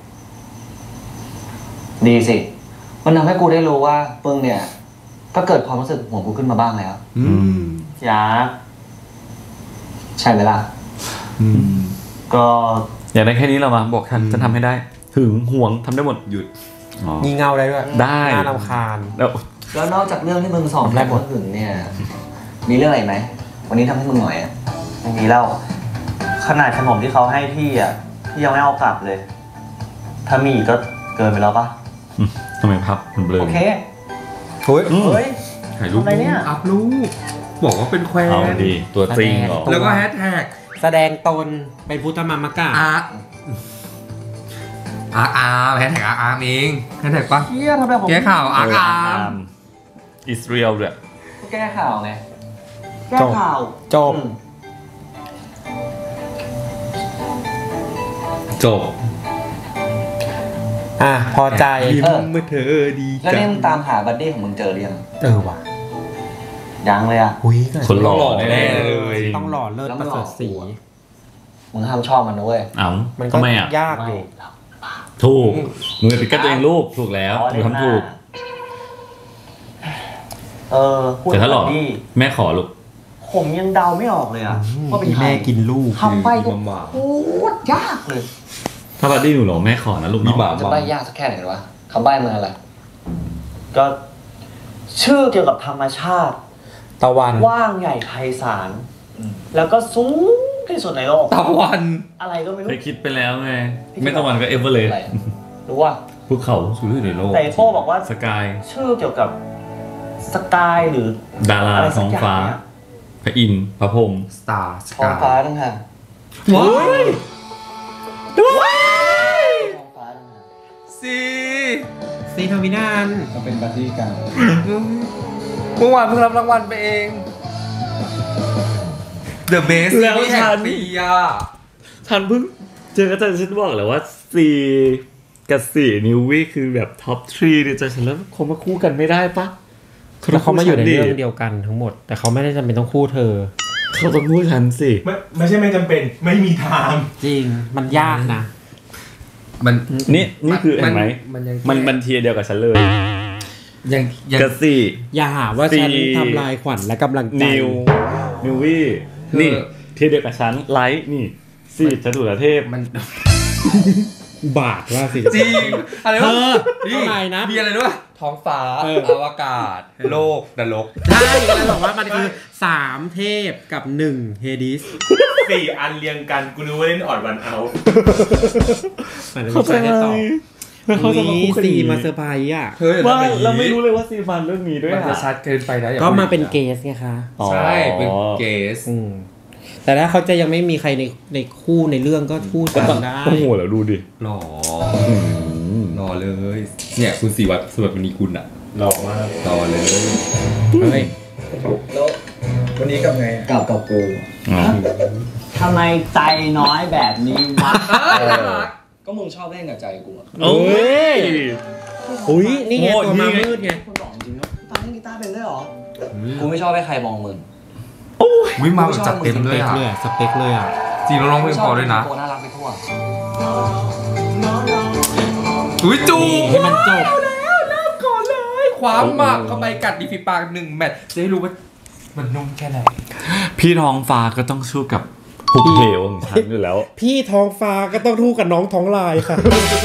ดีสิมันทำให้กูได้รู้ว่าปึ้งเนี่ยก็เกิดความรู้สึกห่วงกูขึ้นมาบ้างแล้วอยากใช่ไหมล่ะก็อยากได้แค่นี้เรามาบอกทันจะทำให้ได้ถึงห่วงทำได้หมดหยุดงี่เง่าได้ด้วยได้น่ารำคาญแล้วแล้วนอกจากเรื่องที่มึงสอนได้หมดถึงเนี่ยมีเรื่องอะไรไหมวันนี้ทำให้มึงหน่อยอ่ะไม่มีเล่าขนาดขนมที่เขาให้พี่อ่ะพี่ยังไม่เอากลับเลยถ้ามีก็เกินไปแล้วปะทำไมพับมันเบลอโอเคเฮ้ยเฮ้ยถ่ายรูปอัพรูปบอกว่าเป็นแควนเอาดีตัวจริงเหรอแล้วก็แฮชแท็กแสดงตนเป็นพุทธมามกะอาร์อาร์อาร์แฮชแท็กอาร์อาร์เองแฮชแท็กปะเฮียทำไมผมแก้ข่าวอาร์อาร์อิสราเอลด้วยแก้ข่าวไงแก้ข่าวจบจบอ่ะพอใจเออเมื่อเธอดีแล้วนี่มึงตามหาบัดดี้ของมึงเจอหรือยังเออว่ะยังเลยอ่ะอุ้ยคนหล่อแน่เลยต้องหล่อเลิศประเสริฐศรีมึงห้ามชอบมันนะเว้ยเอ้ามันก็ทำไมอ่ะยากอยู่ถูกมึงไปแก้ตัวเองลูกถูกแล้วมึงทำถูกเออพูดแต่ถ้าหล่อบัดดี้แม่ขอลูกผมยังเดาไม่ออกเลยอ่ะว่าเป็นใครแม่กินลูกทำไปก็โคตรยากเลยถ้าบัดดี้หนูหล่อแม่ขอนะลูกน้องจะใบ้ยากสักแค่ไหนวะคำใบ้มาอะไรก็ชื่อเกี่ยวกับธรรมชาติตะวันว่างใหญ่ไพศาลแล้วก็สูงที่สุดในโลกตะวันอะไรก็ไม่รู้เคยคิดไปแล้วไงไม่ตะวันก็เอเวอเรสต์รู้ว่าภูเขาสูงที่สุดในโลกแต่โป้บอกว่าสกายชื่อเกี่ยวกับสกายหรือดาราอะไรสัท้กองอย่างฟ้าเนี่ยพระอินทร์พระพรหมสตาร์สท้องกาฟ้าย ทั้งหางว้ายท้องฟ้าทั้งหางซีซีทวินานก็เป็นบัดดี้กันเมื่อวานเพิ่งรับรางวัลไปเอง The Best แล้วที่แห่ฉังนปีอ่ะฉันเพิ่งเจอกันแต่ฉันบอกเลยว่าซีกับสี่นิววี่คือแบบท็อปทรีเนี่ยจะฉันแล้วเขามาคู่กันไม่ได้ปะแล้วเขามาอยู่ในเรื่องเดียวกันทั้งหมด แต่เขาไม่ได้จำเป็นต้องคู่เธอเขาต้องคู่ฉันสิไม่ไม่ใช่ไม่จำเป็นไม่มีทางจริงมันยากนะมันนี่นี่คือเห็นไหมมันยังมันมันเทียร์เดียวกับฉันเลยยังยังกับสี่อย่าหาว่าฉันซีทำลายขวัญและกำลังใจนิวนิววี่นี่เทียร์เดียวกับฉันไลท์นี่สี่จตุรเทพมันบาทว่าสิจริงอะไรวะเธอนี่เท่าไหร่นะมีอะไรด้วยท้องฟ้าเอออวกาศ โลกนรกใช่แล้วบอกว่ามันคือสามเทพกับหนึ่งเฮดิสสี่อันเรียงกันกูนึกว่าเล่นออดวันเอามันจะมีใครให้ตอบเขาจะมาคู่กันซีมาเซอร์ไพรส์อ่ะเฮ้ยว่าเราไม่รู้เลยว่าซีฟันเรื่องนี้ด้วยมันจะอะชัดเกินไปนะอย่ก็พูดมาเป็นเกสไงคะใช่เป็นเกสอืมแต่ถ้าเขาจะยังไม่มีใครในในคู่ในเรื่องก็พูดกันได้โอ้โหแล้วดูดิหล่อหล่อเลย เนี่ยคุณศิวัตรสวัสดิ์คุณอ่ะหล่อมากหล่อเลยเฮ้ยแล้ววันนี้กับไงอะกับกับกูทำไมใจน้อยแบบนี้วะก็มึงชอบเล่นกับใจกูอะโอ้ยอุ้ยนี่ไงโอ้ตัวมานี่ไงมืดไงคนบอกจริงนะตาเล่นกีตาร์เป็นด้วยเหรอกูไม่ชอบให้ใครมองมึงวิมาแบบจัดเต็มเลยอ่ะเลยอะสเปคเลยอ่ะจริงเราร้องเพลงพอด้วยนะโกน่ารักไปทั่วอุ้ยจูให้มันจบแล้วเริ่มก่อนเลยความหมากเข้าไปกัดดีฟีปากหนึ่งแมตช์จะได้รู้ว่ามันนุ่มแค่ไหนพี่ท้องฟ้าก็ต้องสู้กับฮุกเหวของฉันอยู่แล้วพี่ท้องฟ้าก็ต้องทู่กับน้องท้องลายค่ะ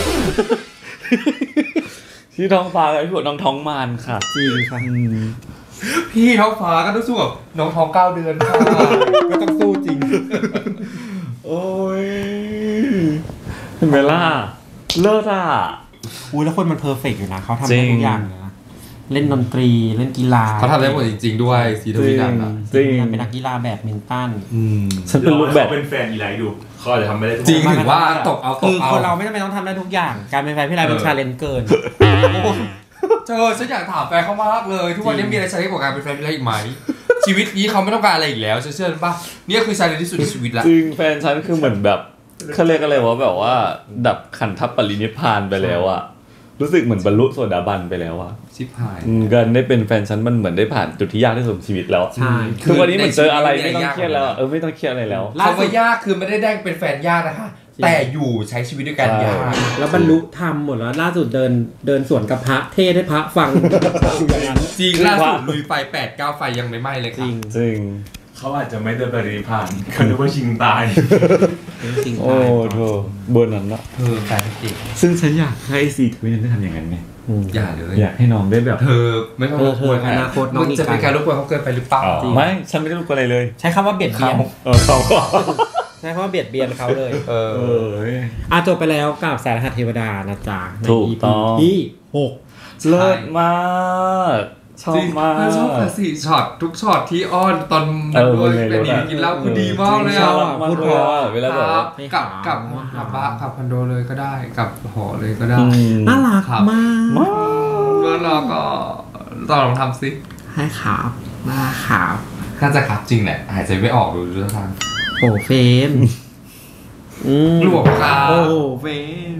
พี่ท้องฟ้ากับพี่หัวน้องท้องมารค่ะจริงค่ะพี่ท้องฟ้าก็ต้องสู้กับน้องท้องเก้าเดือนค่ะก็ต้องสู้จริงโอ้ยเห็นไหมล่ะเลิศอ่ะอุ้ยแล้วคนมันเพอร์เฟกต์อยู่นะเขาทำจริได้งทุกอย่างเลยนะเล่นดนตรีเล่นกีฬาเขาทำได้หมดจริงๆด้วยซีทวินันอ่ะจริงเป็นนักกีฬาแบดมินตันฉันเป็นลูกแบบเขาเป็นแฟนอีไลท์ดูเขาอาจจะทำไม่ได้ทุกจริงอย่างถึงว่าตกเอาตคืกอเอาคนเราไม่จำเป็นต้องทำได้ทุกอย่าง การเป็นแฟนพี่ไรเป็นเออชาเลนจ์เกินเจอฉันอยากถามแฟนเขามากเลย ทุกวันนี้มีอะไรใช้กว่าการเป็นแฟนพี่ไรอีกไหม ชีวิตนี้เขาไม่ต้องการอะไรอีกแล้วเชื่อป่ะเนี่ยคือชาเลนจ์ที่สุดในชีวิตละจริงแฟนฉันคือเหมือนแบบเขาเรียกอะไรวะแบบว่า ดับขันทับปรินิพพานไปแล้วอะรู้สึกเหมือนบรรลุโสดาบันไปแล้วอะชิบหายอืมการได้เป็นแฟนฉันมันเหมือนได้ผ่านจุดที่ยากที่สุดในชีวิตแล้วใช่คือวันนี้เหมือนเจออะไรไม่ต้องเครียดแล้วอะเออไม่ต้องเครียดอะไรแล้วคำว่ายากคือไม่ได้ได้เป็นแฟนยากนะคะ แต่อยู่ใช้ชีวิตด้วยกันยากแล้วบรรลุธรรมหมดแล้วล่าสุดเดินเดินสวนกับพระเทศให้พระฟังอยู่อย่างนั้นจริงล่าสุดลุยไฟแปดเก้าไฟยังไม่ไหม้เลยจค่ะริงจริงเขาอาจจะไม่ได้ปรินิพพานเขาคิดว่าชิงตายจริงโอ้โถเบอร์นั้นนะเธอแฟนจริงซึ่งฉันอยากให้ซีทวินได้ทำอย่างนั้นไงอย่าเลยอยากให้น้องได้แบบเธอไม่ต้องรบกวนอนาคตน้องมันมีจะเป็นกาการ รรบกวนเขาเกินไปหรือเปล่าไม่ฉันไม่ได้รู้อะไรเลยใช้คำว่าเบียดเบียนเออเขาใช้คำว่าเบียดเบียนเขาเลยเออเอออ่ะจบไปแล้วกับสายรหัสเทวดานะจ๊ะในถูกอีต้พีองที่หกเลิศมากเชอบมากชอบแต่สี่ช็อตทุกช็อตที่อ้อนตอนมันด้วยเป็นหนีกินเหล้าคือดีมากเลยอ่ะพูดเพราะเวลาแบบว่ากับกับกับบ้านกับคอนโดเลยก็ได้กับหอเลยก็ได้น่ารักมากแล้วเราก็ตอนลองทำซิให้ขาบมาขาบน่าจะขับจริงแหละหายใจไม่ออกดูดูทางโอ้เฟมหลวมครับโอ้เฟม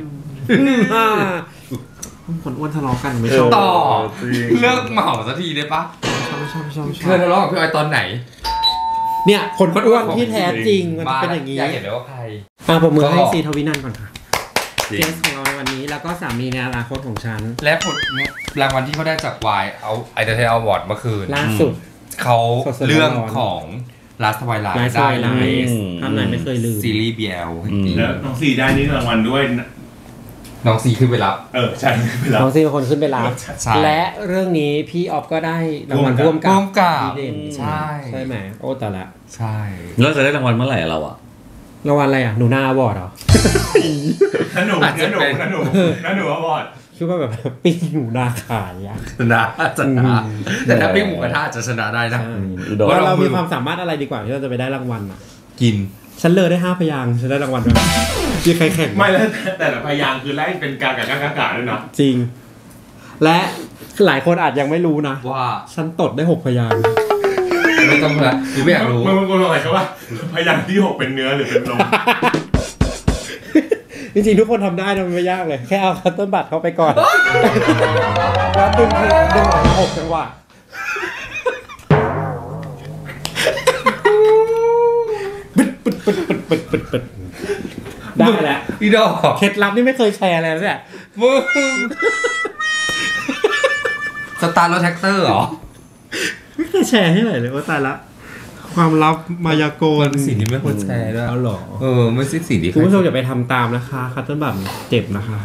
คนอ้วนทะเลาะกันไม่ชอบต่อเลิกเหมาสักทีได้ปะชอบชอบชอบเธอทะเลาะกับพี่ออยตอนไหนเนี่ยคนอ้วนที่แท้จริงมันเป็นอย่างนี้อยากเห็นเลยว่าใครอ่ะผมมือให้ซีทวินันก่อนค่ะเกสของเราในวันนี้แล้วก็สามีในอนาคตของฉันและผลรางวัลที่เขาได้จากวายเอาไอเดอร์เทลอวอร์ดเมื่อคืนล่าสุดเขาเรื่องของลาสไวไลท์ได้ทำไหนไม่เคยลืมซีรีส์ บี แอลแล้วน้องซีได้นี่รางวัลด้วยน้องซีขึ้นไปรับเออใช่ไปรับน้องซีเป็นคนขึ้นไปรับและเรื่องนี้พี่ออฟก็ได้รางวัลร่วมกับร่วมกับดีเด่นใช่ใช่ไหมโอ้แต่ละใช่แล้วจะได้รางวัลเมื่อไหร่เราอะรางวัลอะไรอ่ะหนูหน้าบอร์ดเหรอนั่นหนูนั่นหนูนั่นหนูนั่นหนูบอร์ดคือว่าแบบปิ้งหนูนาขายอ่ะชนะชนะแต่ถ้าปิ้งหมูกระทะจะชนะได้นะเพราะเรามีความสามารถอะไรดีกว่าที่เราจะไปได้รางวัลอ่ะกินฉันเลยได้ห้าพยางฉันได้รางวัลด้วยมีใครแข่งไม่แล้วแต่ละพยางคือไล่เป็นการกะกะกะด้วยนะจริงและหลายคนอาจยังไม่รู้นะว่าฉันตดได้หกพยางไม่ต้องละคือไม่อยากรู้มึงมึงอะไรครับว่าพยางที่หกเป็นเนื้อหรือเป็นลมจริงๆทุกคนทำได้นะมันไม่ยากเลยแค่เอาคัตเตอร์บัตเข้าไปก่อนแล้วดึงดึงออกมาหกจังหวะปิดปิดปิดปิดปิดปิดปิดได้แหละพี่ดอกเคล็ดลับนี่ไม่เคยแชร์เลยนะเนี่ยมึงสตาร์รถแท็กเตอร์เหรอไม่เคยแชร์ให้ไหนเลยว่าตายละความลับมายากลสิ่งที่ไม่ควรแชร์ด้วยเอาหรอเออไม่ใช่สิ่งที่คุณผู้ชมอย่าไปทำตามนะคะคัตเตอร์บัตเจ็บนะคะ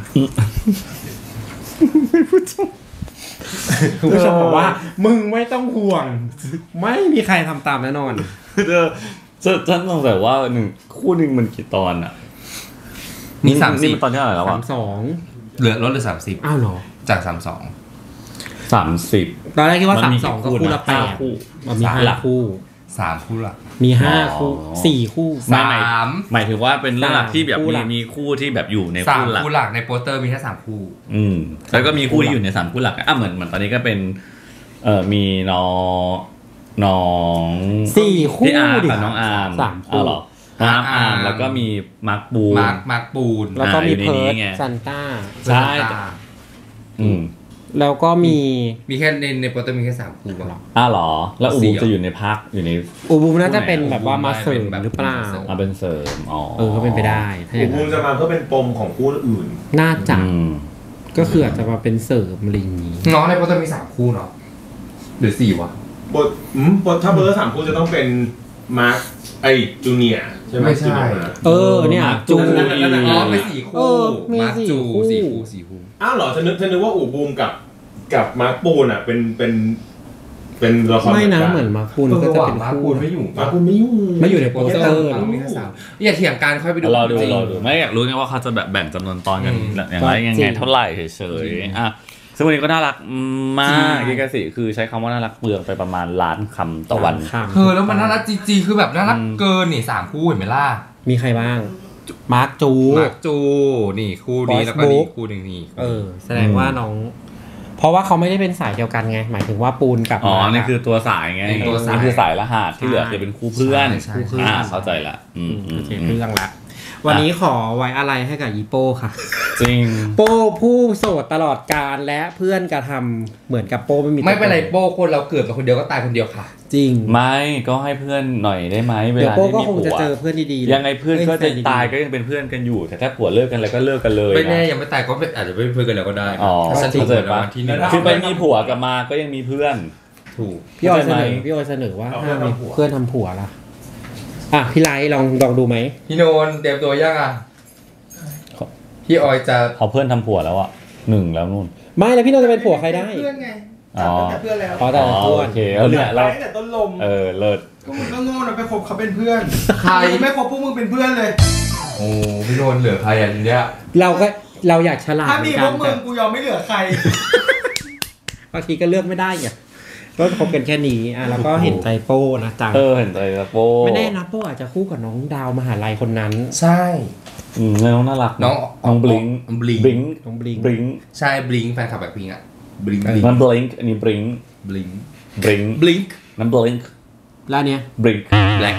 ไม่พูดคุณผู้ชมบอกว่ามึงไม่ต้องห่วงไม่มีใครทำตามแน่นอนเออฉันสงสัยว่าหนึ่งคู่หนึ่งมันกี่ตอนอ่ะนี่สามสิบตอนที่เท่าไหร่แล้ววะสามสองเหลือลดเหลือสามสิบอ้าวเหรอจากสามสองสามสิบตอนแรกคิดว่าสามสองก็คู่ละแปดคู่มันมีห้าคู่สามคู่ละมีห้าคู่สี่คู่สามหมายถึงว่าเป็นเรื่องหลักที่แบบมีมีคู่ที่แบบอยู่ในคู่หลักคู่หลักในโปสเตอร์มีแค่สามคู่อืมแล้วก็มีคู่ที่อยู่ในสามคู่หลักอ่ะเหมือนเหมือนตอนนี้ก็เป็นเอ่อมีน้องน้องสี่คู่พี่อาร์กับน้องอาร์มสามคู่หรออาร์มอาร์มแล้วก็มีมาร์คปูนมาร์คมาร์คปูนแล้วก็มีเพิร์ทซันต้าใช่อืมแล้วก็มีมีแค่ในในโปสเตอร์มีแค่สามคู่ป่ะอ้าวเหรอแล้วอูบูมจะอยู่ในพักอยู่ในอูบูมน่าจะเป็นแบบว่ามาเสริมหรือเปล่าอ่ะเป็นเสริมอ๋อเออก็เป็นไปได้อูบูมจะมาเพื่อเป็นปมของคู่อื่นน่าจะก็คืออาจจะมาเป็นเสริมลิงนี้น้องในโปสเตอร์มีสามคู่เนาะหรือสี่วะบทอืมบทถ้าเบอร์สามคู่จะต้องเป็นมาร์คไอจูเนียใช่ไหมไม่ใช่เออเนี่ยจูอ๋อไม่สี่คู่มาร์คจูสี่คู่สี่คู่อ้าวเหรอฉันนึกฉันนึกว่าอูบูมกับกับมาร์คปูนอ่ะเป็นเป็นเป็นละครไม่นะเหมือนมาร์คปูนก็จะเป็นมาร์คปูนไม่อยู่มาร์คปูนไม่อยู่ไม่อยู่ในโปสเตอร์อย่าเถียงกันค่อยไปดูรอดูรอดูไม่อยากรู้ไงว่าเขาจะแบบแบ่งจำนวนตอนกันอย่างไรยังไงเท่าไหร่เฉยๆอ่ะซึ่งวันนี้ก็น่ารักมากกิกาสิคือใช้คำว่าน่ารักเปลืองไปประมาณล้านคำต่อวันเออแล้วมันน่ารักจริงๆคือแบบน่ารักเกินนี่สามคู่เห็นไหมล่ะมีใครบ้างมาร์คจูมาร์คจูนี่คู่นี้แล้วก็นี่คู่หนึ่งนี่เออแสดงว่าน้องเพราะว่าเขาไม่ได้เป็นสายเดียวกันไงหมายถึงว่าปูนกับอ๋อนี่คือตัวสายไงตัวสายคือสายรหัสที่เหลือคือเป็นคู่เพื่อนคู่เพื่อนเข้าใจละอืมโอเคเรื่องละวันนี้ขอไว้อะไรให้กับอีโป้ค่ะจริงโป้ผู้โสดตลอดกาลและเพื่อนกระทำเหมือนกับโป้ไม่มีไม่เป็นไรโป้คนเราเกิดมาคนเดียวก็ตายคนเดียวค่ะจริงไม่ก็ให้เพื่อนหน่อยได้ไหมเวลาที่มีผัวจะเจอเพื่อนดีๆยังไงเพื่อนก็จะตายก็ยังเป็นเพื่อนกันอยู่แต่ถ้าผัวเลิกกันแล้วก็เลิกกันเลยไม่แน่ยังไม่ตายก็อาจจะเป็นเพื่อนกันแล้วก็ได้อ๋อเข้าใจปะคือไปมีผัวกับมาก็ยังมีเพื่อนถูกพี่ออยเสนอพี่ออยเสนอว่าห้ามมีเพื่อนทำผัวล่ะอ่ะพี่ไลท์ลองลองดูไหมพี่โนนเตรียมตัวยังอ่ะพี่ออยจะเขาเพื่อนทำผัวแล้วอ่ะหนึ่งแล้วนู่นไม่แล้วพี่โนจะเป็นผัวใครได้เพื่อนไงอ๋อเพื่อนแล้วอ๋อแต่เพื่อนโอเคเอาเนี่ยเราแต่ต้นลมเออเลิศก็มึงก็โง่นะไปคบเขาเป็นเพื่อนใครไม่คบพวกมึงเป็นเพื่อนเลยโอ้พี่โนนเหลือใครอันเนี้ยเราก็เราอยากฉลาดถ้ามีพวกมึงกูยอมไม่เหลือใครบางทีก็เลือกไม่ได้ไงก็คบกันแค่นี้อ่ะแล้วก็เห็นใจโป้นะจังเออเห็นใจโป้ไม่แน่นะโป้อาจจะคู่กับน้องดาวมหาลัยคนนั้นใช่อืมน้องน่ารักน้องน้องบลิงบลิงบลิงน้องบลิงบลิงใช่บลิงแฟนคลับแบบบลิงอ่ะบลิงมันบลิงอันนี้บลิงบลิงบลิงบลิงมันบลิงแล้วเนี้ยบลิงแบล็ค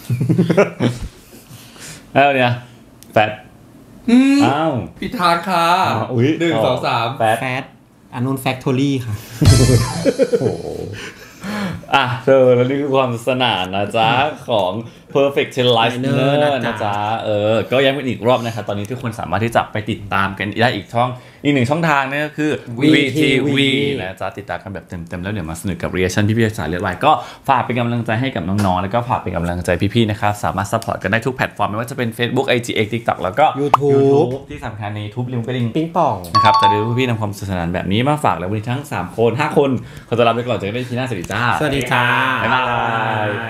แล้วเนี่ยแฟตอ้าวพิธานค่ะหนึ่งสองสามแฟตแฟตอันนู้นแฟคทอรี่ค่ะโอ้อ่ะเธอแล้วนี่คือความสนานนะจ๊ะของ perfect listener นะจ๊ะเออก็ย้ำกันอีกรอบนะครับตอนนี้ทุกคนสามารถที่จะไปติดตามกันได้อีกช่องอีกหนึ่งช่องทางนั่นก็คือ วี ที วี นะจ๊ะติดตามกันแบบเต็มๆแล้วเดี๋ยวมาสนุกกับ reaction พี่ๆสายเลือดวายก็ฝากเป็นกำลังใจให้กับน้องๆแล้วก็ฝากเป็นกำลังใจพี่ๆนะครับสามารถ support กันได้ทุกแพลตฟอร์มไม่ว่าจะเป็น Facebook ไอ จี X TikTok แล้วก็ YouTube ที่สำคัญใน YouTube ลิงก์กระดิ่งปิ๊งป่องนะครับจะได้รู้พี่ๆนำความสนุกสนานแบบนี้มาฝากแล้ววันนี้ทั้งสามคนห้าคนขอต้อนรับไปก่อนเจอกันได้ที่หน้าสวัสดีจ้าสวัสดีจ้าบ๊ายบาย